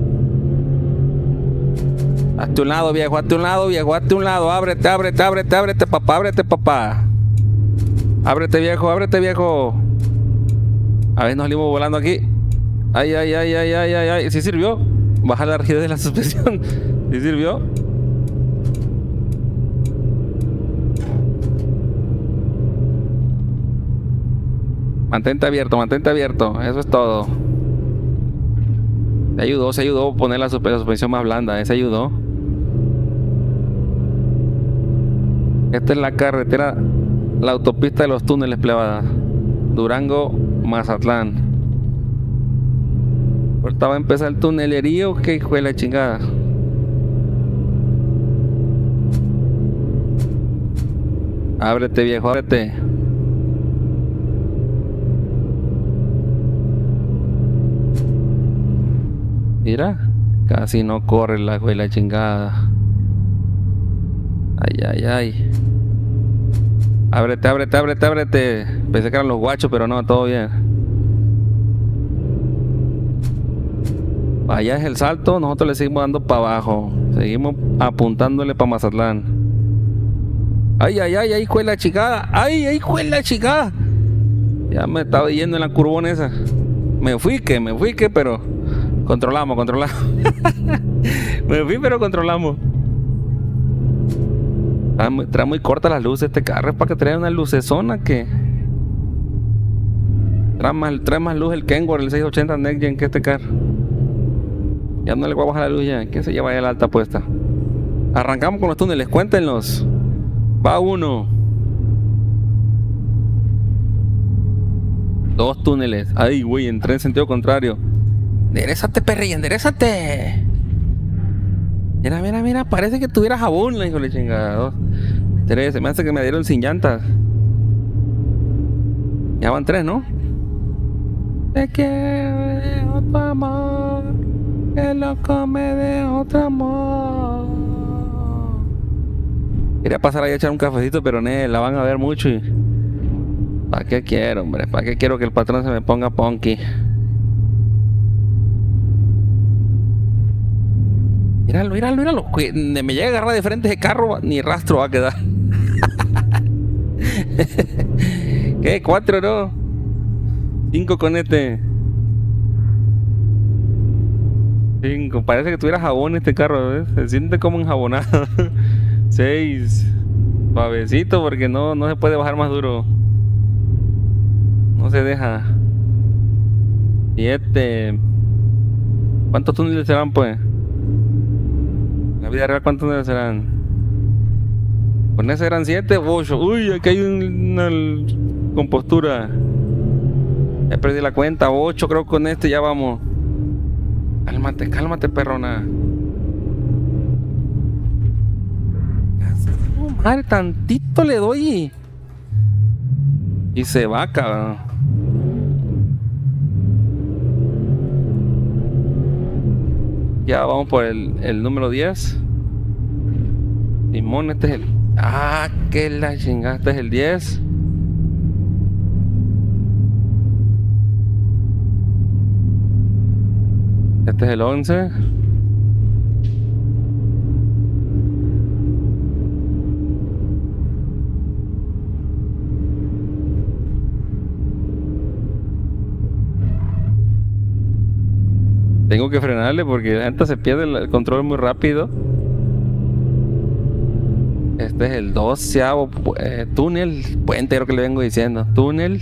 A: Hazte un lado, viejo, hazte un lado, viejo, hazte un lado. Ábrete, ábrete, ábrete, ábrete, papá, ábrete, papá. Ábrete, viejo, ábrete, viejo. A ver, nos salimos volando aquí. Ay, ay, ay, ay, ay, ay, ay. ¿Sí sirvió? Bajar la rigidez de la suspensión. ¿Sí sirvió? Mantente abierto, mantente abierto. Eso es todo. Se ayudó, se ayudó a poner la suspensión más blanda. Se ayudó. Esta es la carretera, la autopista de los túneles, plebada. Durango, Mazatlán. Ahorita va a empezar el tunelerío. Que hijo de la chingada. Ábrete, viejo, ábrete. Mira, casi no corre la hijo de la chingada. Ay, ay, ay. Ábrete, ábrete, ábrete, ábrete. Pensé que eran los guachos, pero no, todo bien. Allá es el salto, nosotros le seguimos dando para abajo. Seguimos apuntándole para Mazatlán. Ay, ay, ay, ay, hijo de la chingada. Ay, ay, hijo de la chingada. Ya me estaba yendo en la curvona esa. Me fui que, me fui que, pero controlamos, controlamos. Me fui, pero controlamos. Trae muy, trae muy cortas las luces este carro. Es para que traiga una lucezona que trae más, trae más luz el Kenworth, el seiscientos ochenta Next Gen que este carro. Ya no le voy a bajar la luz ya. Que se lleva ya la alta puesta. Arrancamos con los túneles. Cuéntenlos. Va uno. Dos túneles. Ay, güey, entré en sentido contrario. Enderezate, perri, enderezate. Mira, mira, mira. Parece que tuviera jabón, la hijo de chingada. Dos, tres. Se me hace que me dieron sin llantas. Ya van tres, ¿no? Te quiero tu amor. Que loco me de otro amor. Quería pasar ahí a echar un cafecito, pero no, la van a ver mucho y... ¿Para qué quiero, hombre? ¿Para qué quiero que el patrón se me ponga punky? Míralo, míralo, míralo. Me llega a agarrar de frente ese carro, ni rastro va a quedar. ¿Qué? ¿Cuatro, no? Cinco con este. Cinco. Parece que tuviera jabón este carro, ¿ves? Se siente como enjabonado. Seis. Suavecito porque no, no se puede bajar más duro. No se deja. Siete. ¿Cuántos túneles serán, pues? En la vida real, ¿cuántos túneles serán? Con ese eran siete, ocho. Uy, aquí hay una compostura. Ya perdí la cuenta. Ocho, creo que con este ya vamos. Cálmate, cálmate, perrona. No, madre, tantito le doy. Y se va, cabrón. Ya vamos por el, el número diez. Simón, este es el... Ah, que la chingada, este es el diez. Este es el once. Tengo que frenarle porque la gente se pierde el control muy rápido. Este es el doceavo eh, túnel, puente, creo que le vengo diciendo. Túnel.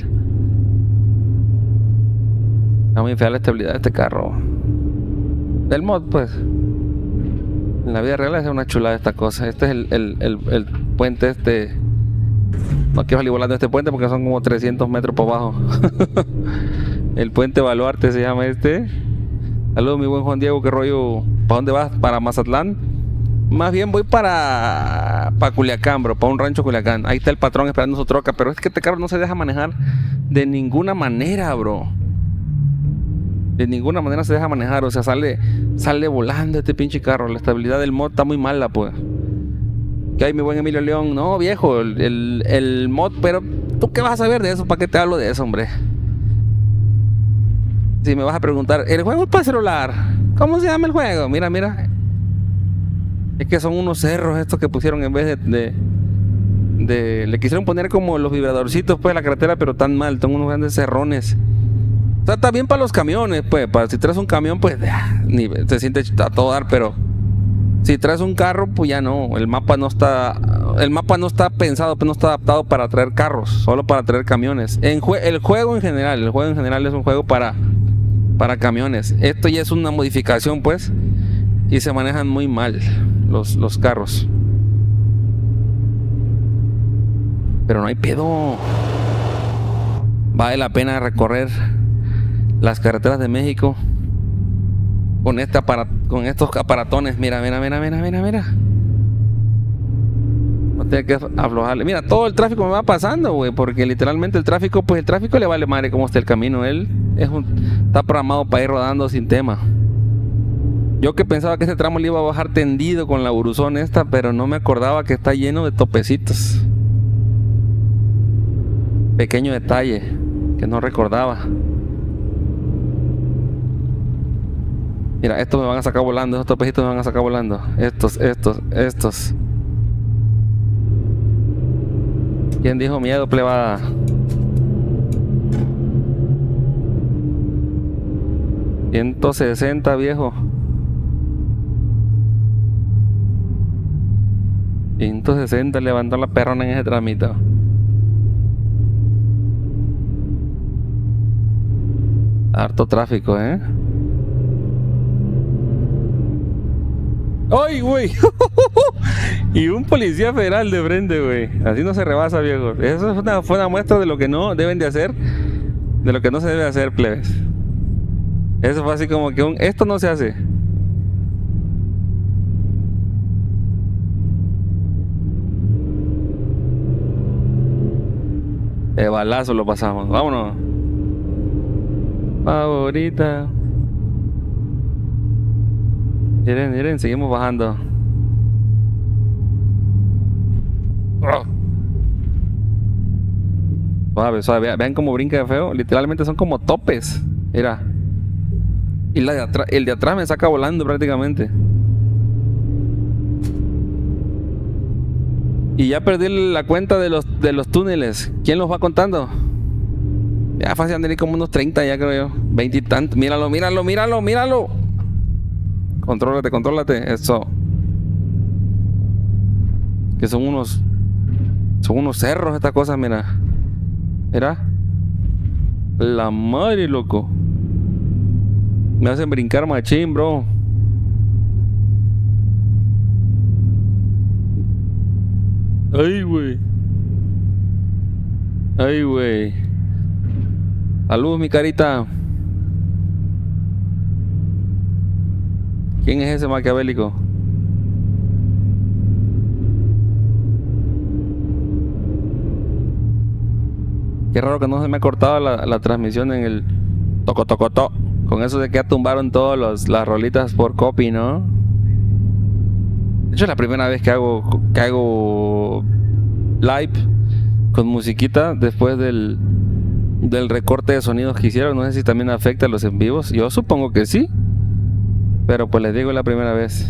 A: Está muy fea la estabilidad de este carro. Del mod, pues. En la vida real es una chulada esta cosa. Este es el, el, el, el puente este. No quiero salir volando este puente porque son como trescientos metros por abajo. El puente Baluarte se llama este. Saludos, mi buen Juan Diego, ¿qué rollo? ¿Para dónde vas? ¿Para Mazatlán? Más bien voy para, para Culiacán, bro, para un rancho Culiacán. Ahí está el patrón esperando su troca, pero es que este carro no se deja manejar de ninguna manera, bro. De ninguna manera se deja manejar, o sea, sale, sale volando este pinche carro. La estabilidad del mod está muy mala, pues. ¿Qué hay, mi buen Emilio León? No, viejo, el, el, el mod, pero ¿tú qué vas a saber de eso? ¿Para qué te hablo de eso, hombre? Si me vas a preguntar, ¿el juego es para celular? ¿Cómo se llama el juego? Mira, mira. Es que son unos cerros estos que pusieron en vez de, de, de... Le quisieron poner como los vibradorcitos, pues, a la carretera, pero tan mal. Son unos grandes cerrones. O sea, está bien para los camiones, pues. Para si traes un camión, pues, ni se siente a todo dar, pero... Si traes un carro, pues ya no. El mapa no está... El mapa no está pensado, pues no está adaptado para traer carros. Solo para traer camiones. En jue el juego en general. El juego en general es un juego para... Para camiones. Esto ya es una modificación, pues. Y se manejan muy mal los, los carros. Pero no hay pedo. Vale la pena recorrer las carreteras de México con este aparat con estos aparatones. Mira, mira, mira, mira, mira, mira. No tiene que aflojarle. Mira, todo el tráfico me va pasando, güey. Porque literalmente el tráfico, pues el tráfico le vale madre cómo está el camino. Él es un, está programado para ir rodando sin tema. Yo que pensaba que ese tramo le iba a bajar tendido con la buruzón esta, pero no me acordaba que está lleno de topecitos. Pequeño detalle que no recordaba. Mira, estos me van a sacar volando, estos topecitos me van a sacar volando. Estos, estos, estos. ¿Quién dijo miedo, plebada? ciento sesenta, viejo. ciento sesenta levantó la perrona en ese tramito. Harto tráfico, ¿eh? ¡Ay, güey! Y un policía federal de frente, güey. Así no se rebasa, viejo. Eso es una, fue una muestra de lo que no deben de hacer. De lo que no se debe hacer, plebes. Eso fue así como que un... Esto no se hace. De balazo lo pasamos. Vámonos. Favorita. Miren, miren, seguimos bajando. Oh. Suave, suave. Vean cómo brinca de feo. Literalmente son como topes. Mira. Y la de atrás, el de atrás me saca volando prácticamente. Y ya perdí la cuenta de los, de los túneles. ¿Quién los va contando? Ya fácil andar como unos treinta ya, creo yo. veinte y tantos. Míralo, míralo, míralo, míralo. Contrólate, contrólate. Eso. Que son unos... Son unos cerros estas cosas, mira. Mira. La madre, loco. Me hacen brincar machín, bro. Ay, güey. Ay, güey. Saludos, mi carita. ¿Quién es ese maquiavélico? Qué raro que no se me ha cortado la, la transmisión en el toco toco to. Con eso de que ya tumbaron todas las rolitas por copy, ¿no? De hecho es la primera vez que hago que hago live con musiquita después del del recorte de sonidos que hicieron. No sé si también afecta a los en vivos. Yo supongo que sí. Pero pues les digo, es la primera vez.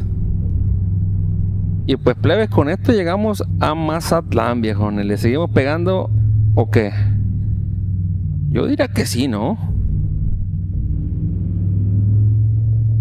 A: Y pues, plebes, con esto llegamos a Mazatlán, viejones. ¿Le seguimos pegando o qué? Yo diría que sí, ¿no?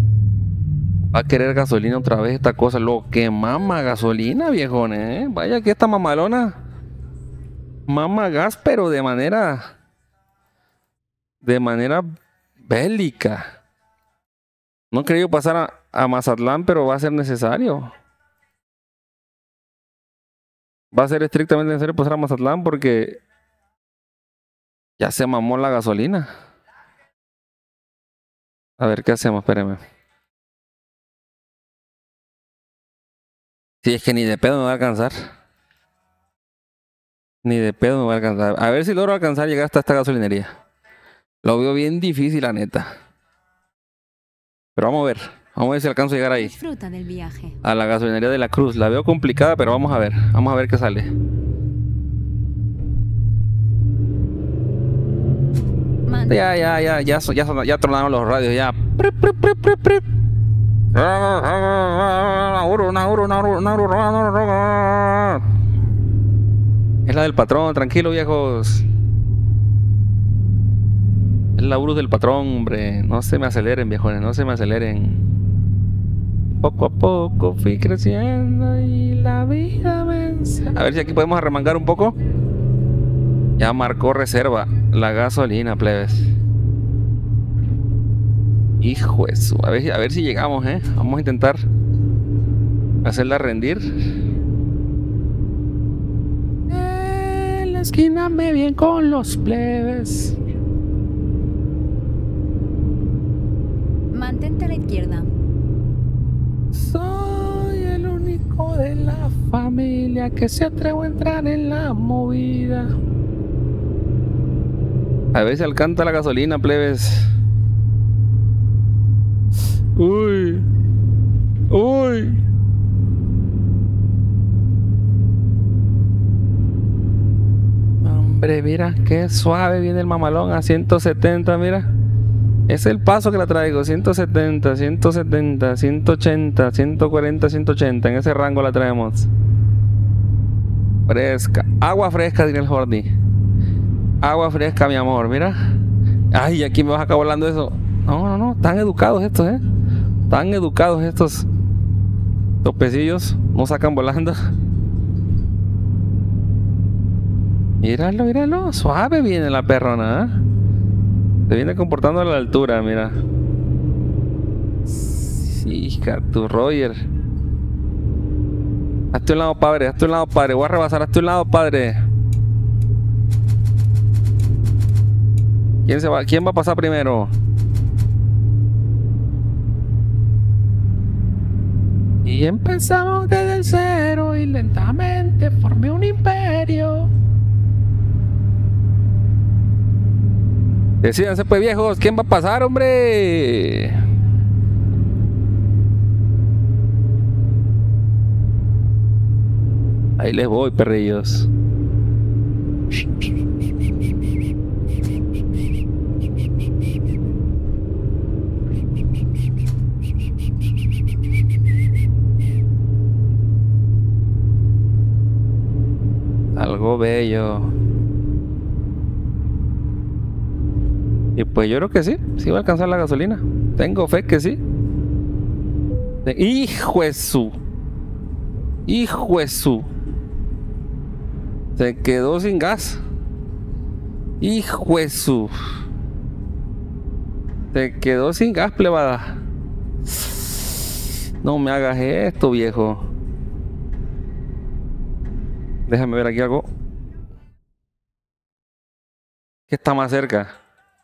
A: Va a querer gasolina otra vez esta cosa. Lo que mama gasolina, viejones, ¿eh? Vaya que esta mamalona mama gas, pero de manera... De manera bélica. No he querido pasar a, a Mazatlán, pero va a ser necesario. Va a ser estrictamente necesario pasar a Mazatlán porque... Ya se mamó la gasolina. A ver, ¿qué hacemos? Espérenme. Si es que ni de pedo me va a alcanzar. Ni de pedo me va a alcanzar. A ver si logro alcanzar llegar hasta esta gasolinería. Lo veo bien difícil, la neta. Pero vamos a ver. Vamos a ver si alcanzo a llegar ahí.
B: Disfruta del viaje.
A: A la gasolinería de la Cruz. La veo complicada, pero vamos a ver. Vamos a ver qué sale.
B: Man-
A: Ya, ya, ya, ya, so- ya, son- ya tronaron los radios, ya. Es la del patrón, tranquilo, viejos. Es la Urus del patrón, hombre. No se me aceleren, viejones, no se me aceleren. Poco a poco fui creciendo y la vida me... A ver si aquí podemos arremangar un poco. Ya marcó reserva la gasolina, plebes. Hijo de su... A ver, a ver si llegamos, ¿eh? Vamos a intentar hacerla rendir. En la esquina me bien con los plebes.
B: Mantente a la izquierda.
A: Soy el único de la familia que se atrevo a entrar en la movida. A ver si alcanza la gasolina, plebes. Uy. Uy. Hombre, mira, qué suave viene el mamalón a ciento setenta, mira. Es el paso que la traigo, ciento setenta, ciento setenta, ciento ochenta, ciento cuarenta, ciento ochenta. En ese rango la traemos. Fresca. Agua fresca, diría el Jordi. Agua fresca, mi amor, mira. Ay, aquí me vas a acabar volando eso. No, no, no, tan educados estos, eh. Tan educados estos topecillos. No sacan volando. Míralo, míralo. Suave viene la perrona, ¿eh? Se viene comportando a la altura, mira. Sí, hija, tu Roger. Hazte un lado, padre, hazte un lado, padre. Voy a rebasar, hazte un lado, padre. ¿Quién se va? ¿Quién va a pasar primero? Y empezamos desde el cero y lentamente formé un imperio. Decídanse pues, viejos, ¿quién va a pasar, hombre? Ahí les voy, perrillos. Algo bello. Y pues yo creo que sí, sí va a alcanzar la gasolina. Tengo fe que sí. De- ¡Hijo de su! ¡Hijo de su! Se quedó sin gas. ¡Hijo de su! Se quedó sin gas, plebada. No me hagas esto, viejo. Déjame ver aquí algo. ¿Qué está más cerca?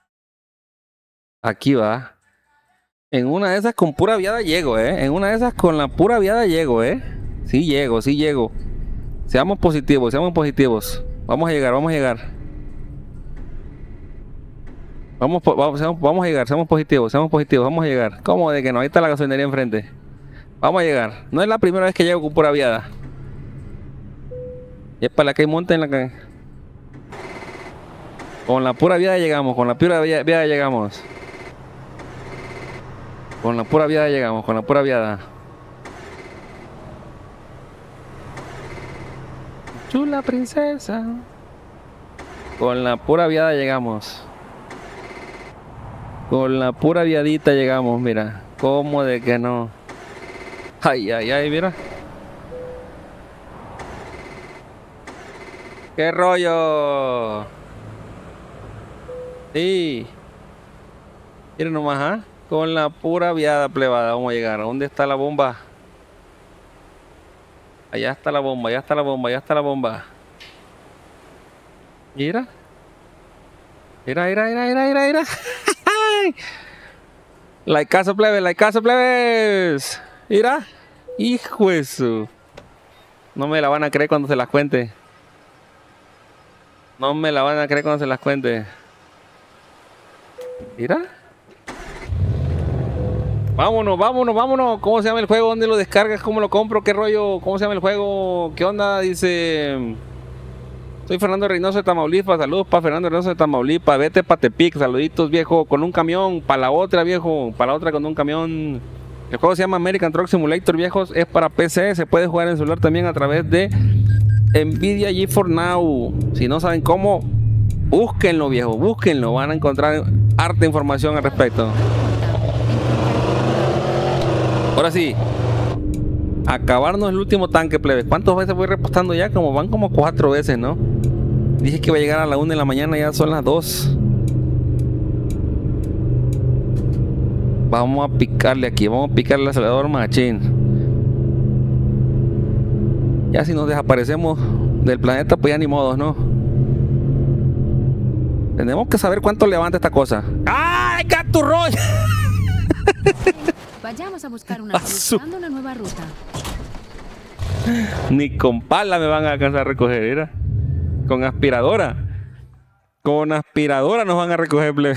A: Aquí va. En una de esas con pura viada llego, ¿eh? En una de esas con la pura viada llego, ¿eh? Sí llego, sí llego. Seamos positivos, seamos positivos. Vamos a llegar, vamos a llegar. Vamos, po- vamos, seamos- vamos a llegar, seamos positivos, seamos positivos, vamos a llegar. ¿Cómo de que no? Ahí está la gasolinería enfrente. Vamos a llegar. No es la primera vez que llego con pura viada. Y es para la que hay monte en la que... Con la pura viada llegamos, con la pura via- viada llegamos. Con la pura viada llegamos, con la pura viada. Chula princesa. Con la pura viada llegamos. Con la pura viadita llegamos, mira. ¿Cómo de que no? Ay, ay, ay, mira. ¿Qué rollo? Sí. Miren nomás, ¿ah? Con la pura viada plebada vamos a llegar. ¿Dónde está la bomba? Allá está la bomba, allá está la bomba, allá está la bomba. Mira. Mira, mira, mira, mira, mira, mira. Likeazo plebes, likeazo plebes. Mira. Hijo de su. No me la van a creer cuando se las cuente. No me la van a creer cuando se las cuente. Mira. Vámonos, vámonos, vámonos. ¿Cómo se llama el juego? ¿Dónde lo descargas? ¿Cómo lo compro? ¿Qué rollo? ¿Cómo se llama el juego? ¿Qué onda? Dice... Soy Fernando Reynoso de Tamaulipas. Saludos para Fernando Reynoso de Tamaulipas. Vete pa' Tepic. Saluditos, viejo. Con un camión. Para la otra, viejo. Para la otra con un camión. El juego se llama American Truck Simulator, viejos. Es para P C. Se puede jugar en celular también a través de Nvidia GeForce Now. Si no saben cómo, búsquenlo, viejo. Búsquenlo. Van a encontrar harta información al respecto. Ahora sí, acabarnos el último tanque, plebes. ¿Cuántas veces voy repostando ya? Como van como cuatro veces, ¿no? Dije que iba a llegar a la una de la mañana, ya son las dos. Vamos a picarle aquí, vamos a picarle el acelerador machín. Ya si nos desaparecemos del planeta, pues ya ni modos, ¿no? Tenemos que saber cuánto levanta esta cosa. ¡Ay, gato rollo!
B: Vayamos a buscar una, buscando una nueva ruta.
A: Ni con pala me van a alcanzar a recoger, mira. Con aspiradora. Con aspiradora nos van a recoger, plebe.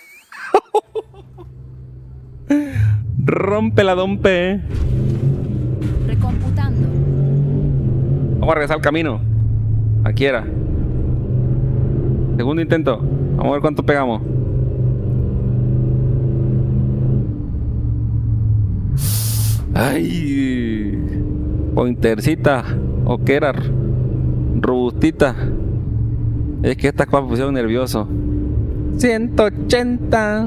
A: Rompe la dompe.
B: Recomputando.
A: Vamos a regresar al camino. Aquí era. Segundo intento. Vamos a ver cuánto pegamos. Ay, pointercita o que era robustita. Es que esta cosa me pusieron nervioso. ciento ochenta.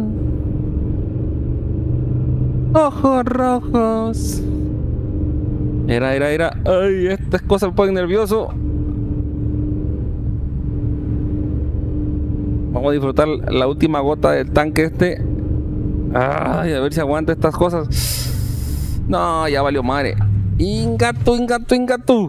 A: Ojos rojos. Era, era, era. Ay, estas cosas me ponen nervioso. Vamos a disfrutar la última gota del tanque este. Ay, a ver si aguanta estas cosas. No, ya valió madre. Ingato, ingato, ingato.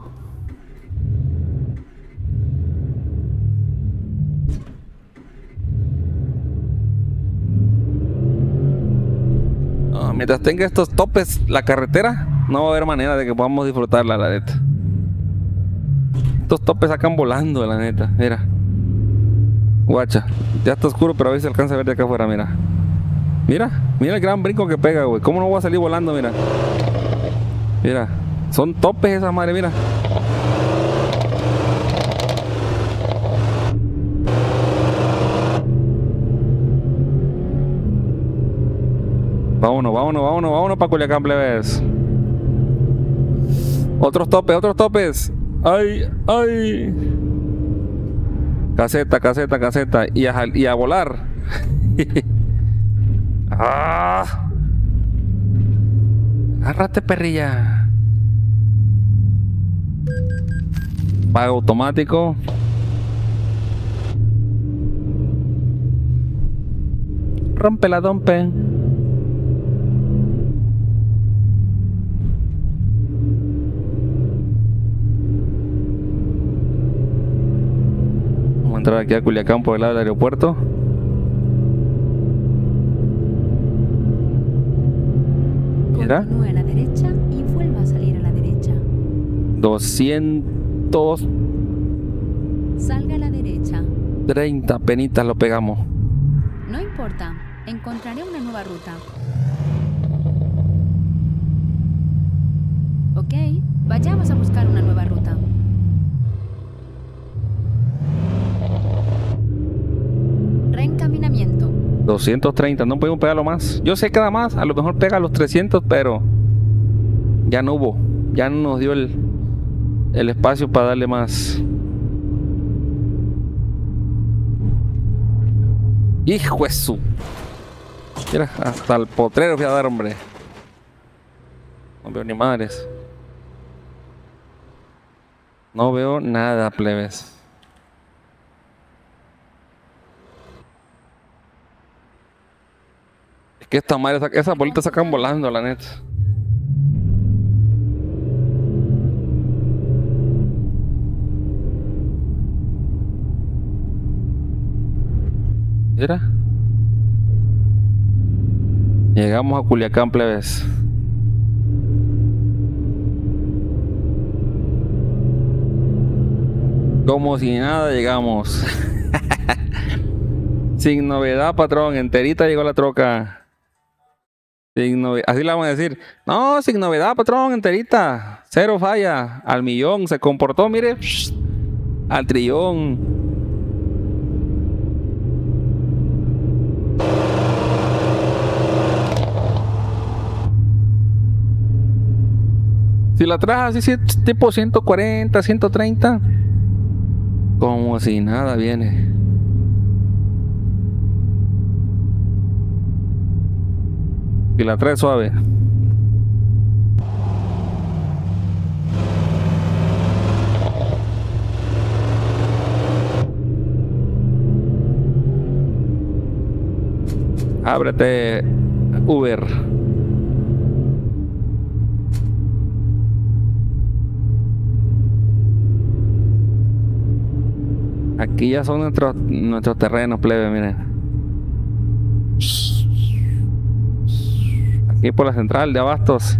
A: No, mientras tenga estos topes la carretera, no va a haber manera de que podamos disfrutarla, la neta. Estos topes sacan volando, la neta. Mira. Guacha. Ya está oscuro, pero a ver si se alcanza a ver de acá afuera, mira. Mira, mira el gran brinco que pega, güey. ¿Cómo no voy a salir volando? Mira. Mira. Son topes esa madre, mira. Vámonos, vámonos, vámonos, vámonos para Culiacán, plebes. Otros topes, otros topes. Ay, ay. Caseta, caseta, caseta. Y a, y a volar. ¡Ah! Agárrate, perrilla. Pago automático. Rompe la dompe. Vamos a entrar aquí a Culiacán por el lado del aeropuerto.
B: Continúe a la derecha y vuelva a salir a la derecha.
A: doscientos
B: Salga a la derecha.
A: treinta penitas lo pegamos.
B: No importa, encontraré una nueva ruta. Ok, vayamos a buscar una nueva ruta. Reencaminamiento.
A: doscientos treinta, no podemos pegarlo más. Yo sé que da más, a lo mejor pega los trescientos, pero ya no hubo, ya no nos dio el, el espacio para darle más. Hijo de su. Mira, hasta el potrero voy a dar, hombre. No veo ni madres. No veo nada, plebes. Es que esta madre, esas bolitas sacan volando, la neta. Mira. Llegamos a Culiacán, plebes. Como si nada llegamos. Sin novedad, patrón. Enterita llegó la troca. Sin novedad. Así le vamos a decir. No, sin novedad, patrón. Enterita. Cero falla. Al millón. Se comportó, mire. Al trillón. Si la traes así tipo ciento cuarenta, ciento treinta, como si nada viene. Si la traes suave. Ábrete, Uber. Aquí ya son nuestros nuestros terrenos, plebe, miren. Aquí por la central de Abastos.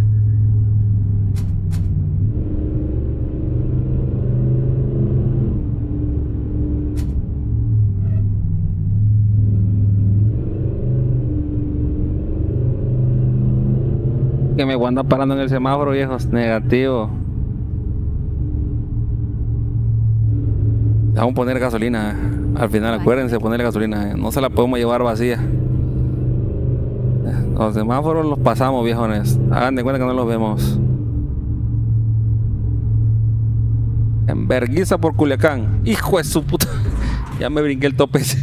A: Que me voy a andar parando en el semáforo, viejos. Negativo. Vamos a poner gasolina. Al final, acuérdense de poner gasolina. No se la podemos llevar vacía. Los semáforos los pasamos, viejones. Hagan de cuenta que no los vemos. En vergüenza por Culiacán. Hijo de su puta. Ya me brinqué el tope ese.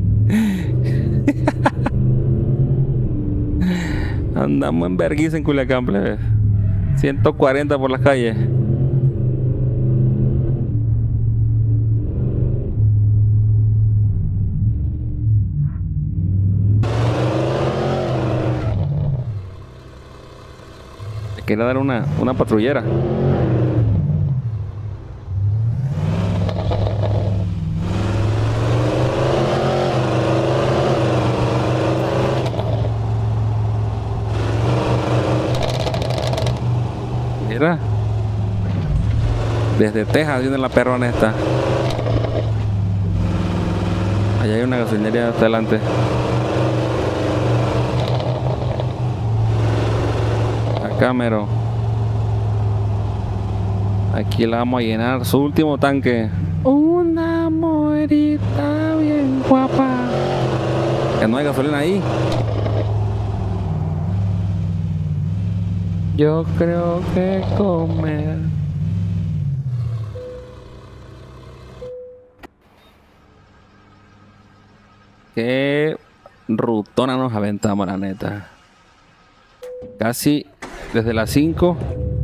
A: Andamos en vergüenza en Culiacán, plebe. ciento cuarenta por las calles. Quería dar una, una patrullera. Mira. Desde Texas viene la perrona esta. Allá hay una gasolinería hasta adelante. Cámero. Aquí la vamos a llenar. Su último tanque. Una morita bien guapa. Que no hay gasolina ahí. Yo creo que comer. Qué rutona nos aventamos, la neta. Casi desde las cinco.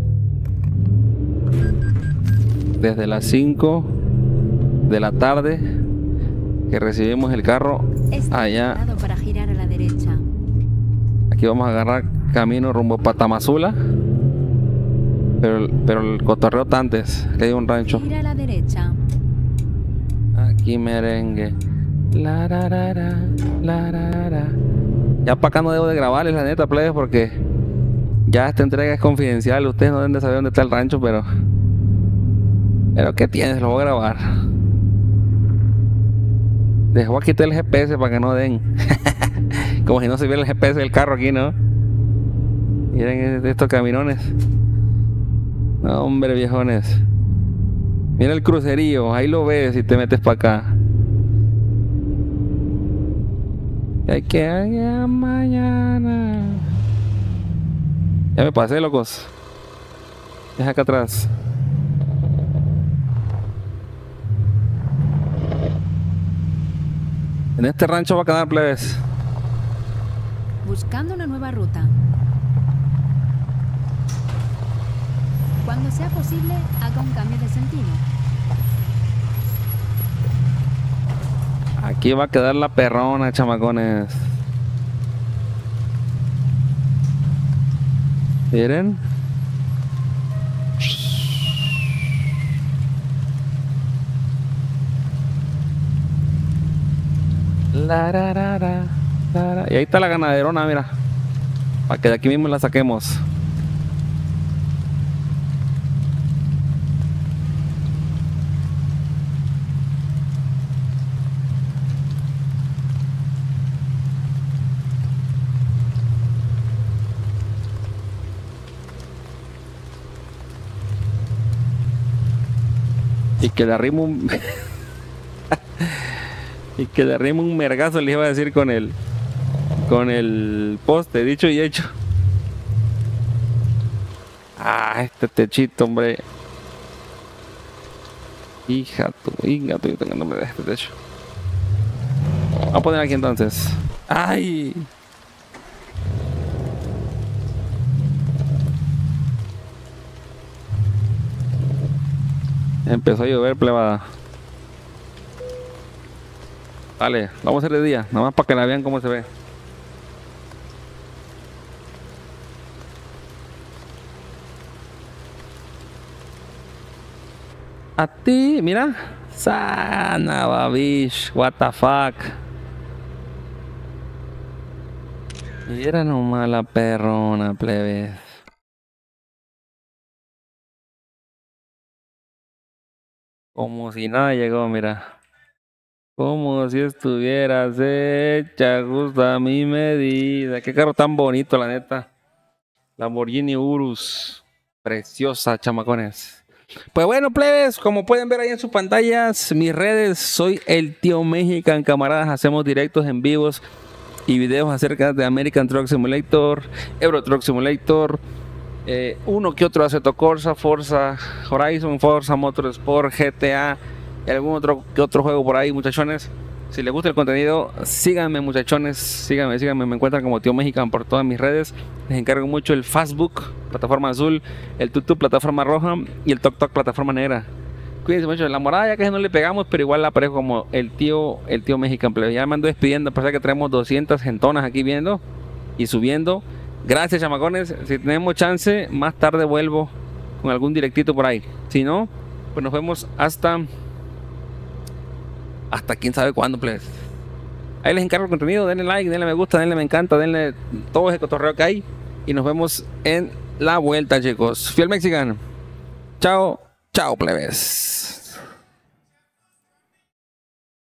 A: Desde las cinco de la tarde que recibimos el carro allá.
B: Para girar a la derecha.
A: Aquí vamos a agarrar camino rumbo a Tamazula. Pero, pero el cotorreo antes, que hay un rancho.
B: Gira a la derecha.
A: Aquí merengue. La, ra, ra, ra, la, ra, ra. Ya para acá no debo de grabarles, la neta, plebes, porque ya esta entrega es confidencial. Ustedes no deben de saber dónde está el rancho, pero... Pero ¿qué tienes? Lo voy a grabar. Les voy a quitar el G P S para que no den. Como si no se viera el G P S del carro aquí, ¿no? Miren estos caminones. No, hombre, viejones. Mira el crucerío. Ahí lo ves si te metes para acá. Y hay que allá mañana. Ya me pasé, locos. Es acá atrás. En este rancho va a quedar, plebes.
B: Buscando una nueva ruta. Cuando sea posible, haga un cambio de sentido.
A: Aquí va a quedar la perrona, chamacones. Miren. La, ra, ra, ra, la, ra. Y ahí está la ganaderona, mira. Para que de aquí mismo la saquemos. Y que le arrimo un... y que le arrimo un mergazo, le iba a decir, con el... Con el poste, dicho y hecho. Ah, este techito, hombre. Hija tu, hija tu, yo tengo el nombre de este techo. Vamos a poner aquí entonces. ¡Ay! Empezó a llover, plebada. Vale, vamos a hacer de día, nada más para que la vean cómo se ve. A ti, mira. Sana, babish, what the fuck. Mira nomás la perrona, plebes. Como si nada llegó, mira. Como si estuvieras hecha justo a mi medida. Qué carro tan bonito, la neta. Lamborghini Urus. Preciosa, chamacones. Pues bueno, plebes, como pueden ver ahí en sus pantallas, mis redes, soy el Tío Mexican, camaradas. Hacemos directos en vivos y videos acerca de American Truck Simulator, Euro Truck Simulator, eh, uno que otro Assetto Corsa, Forza Horizon, Forza Motorsport, G T A y algún otro que otro juego por ahí, muchachones. Si les gusta el contenido, síganme, muchachones, síganme, síganme, me encuentran como Tío Mexican por todas mis redes. Les encargo mucho el Facebook, plataforma azul, el YouTube, plataforma roja, y el TokTok, plataforma negra. Cuídense mucho. La morada ya casi no le pegamos, pero igual la aparezco como el tío, el tío Mexican. Ya me ando despidiendo, parece que tenemos doscientas gentonas aquí viendo y subiendo. Gracias, chamacones. Si tenemos chance, más tarde vuelvo con algún directito por ahí. Si no, pues nos vemos hasta... Hasta quién sabe cuándo, please. Ahí les encargo el contenido. Denle like, denle me gusta, denle me encanta, denle todo ese cotorreo que hay. Y nos vemos en la vuelta, chicos. Fiel Mexican. Chao, chao, plebes.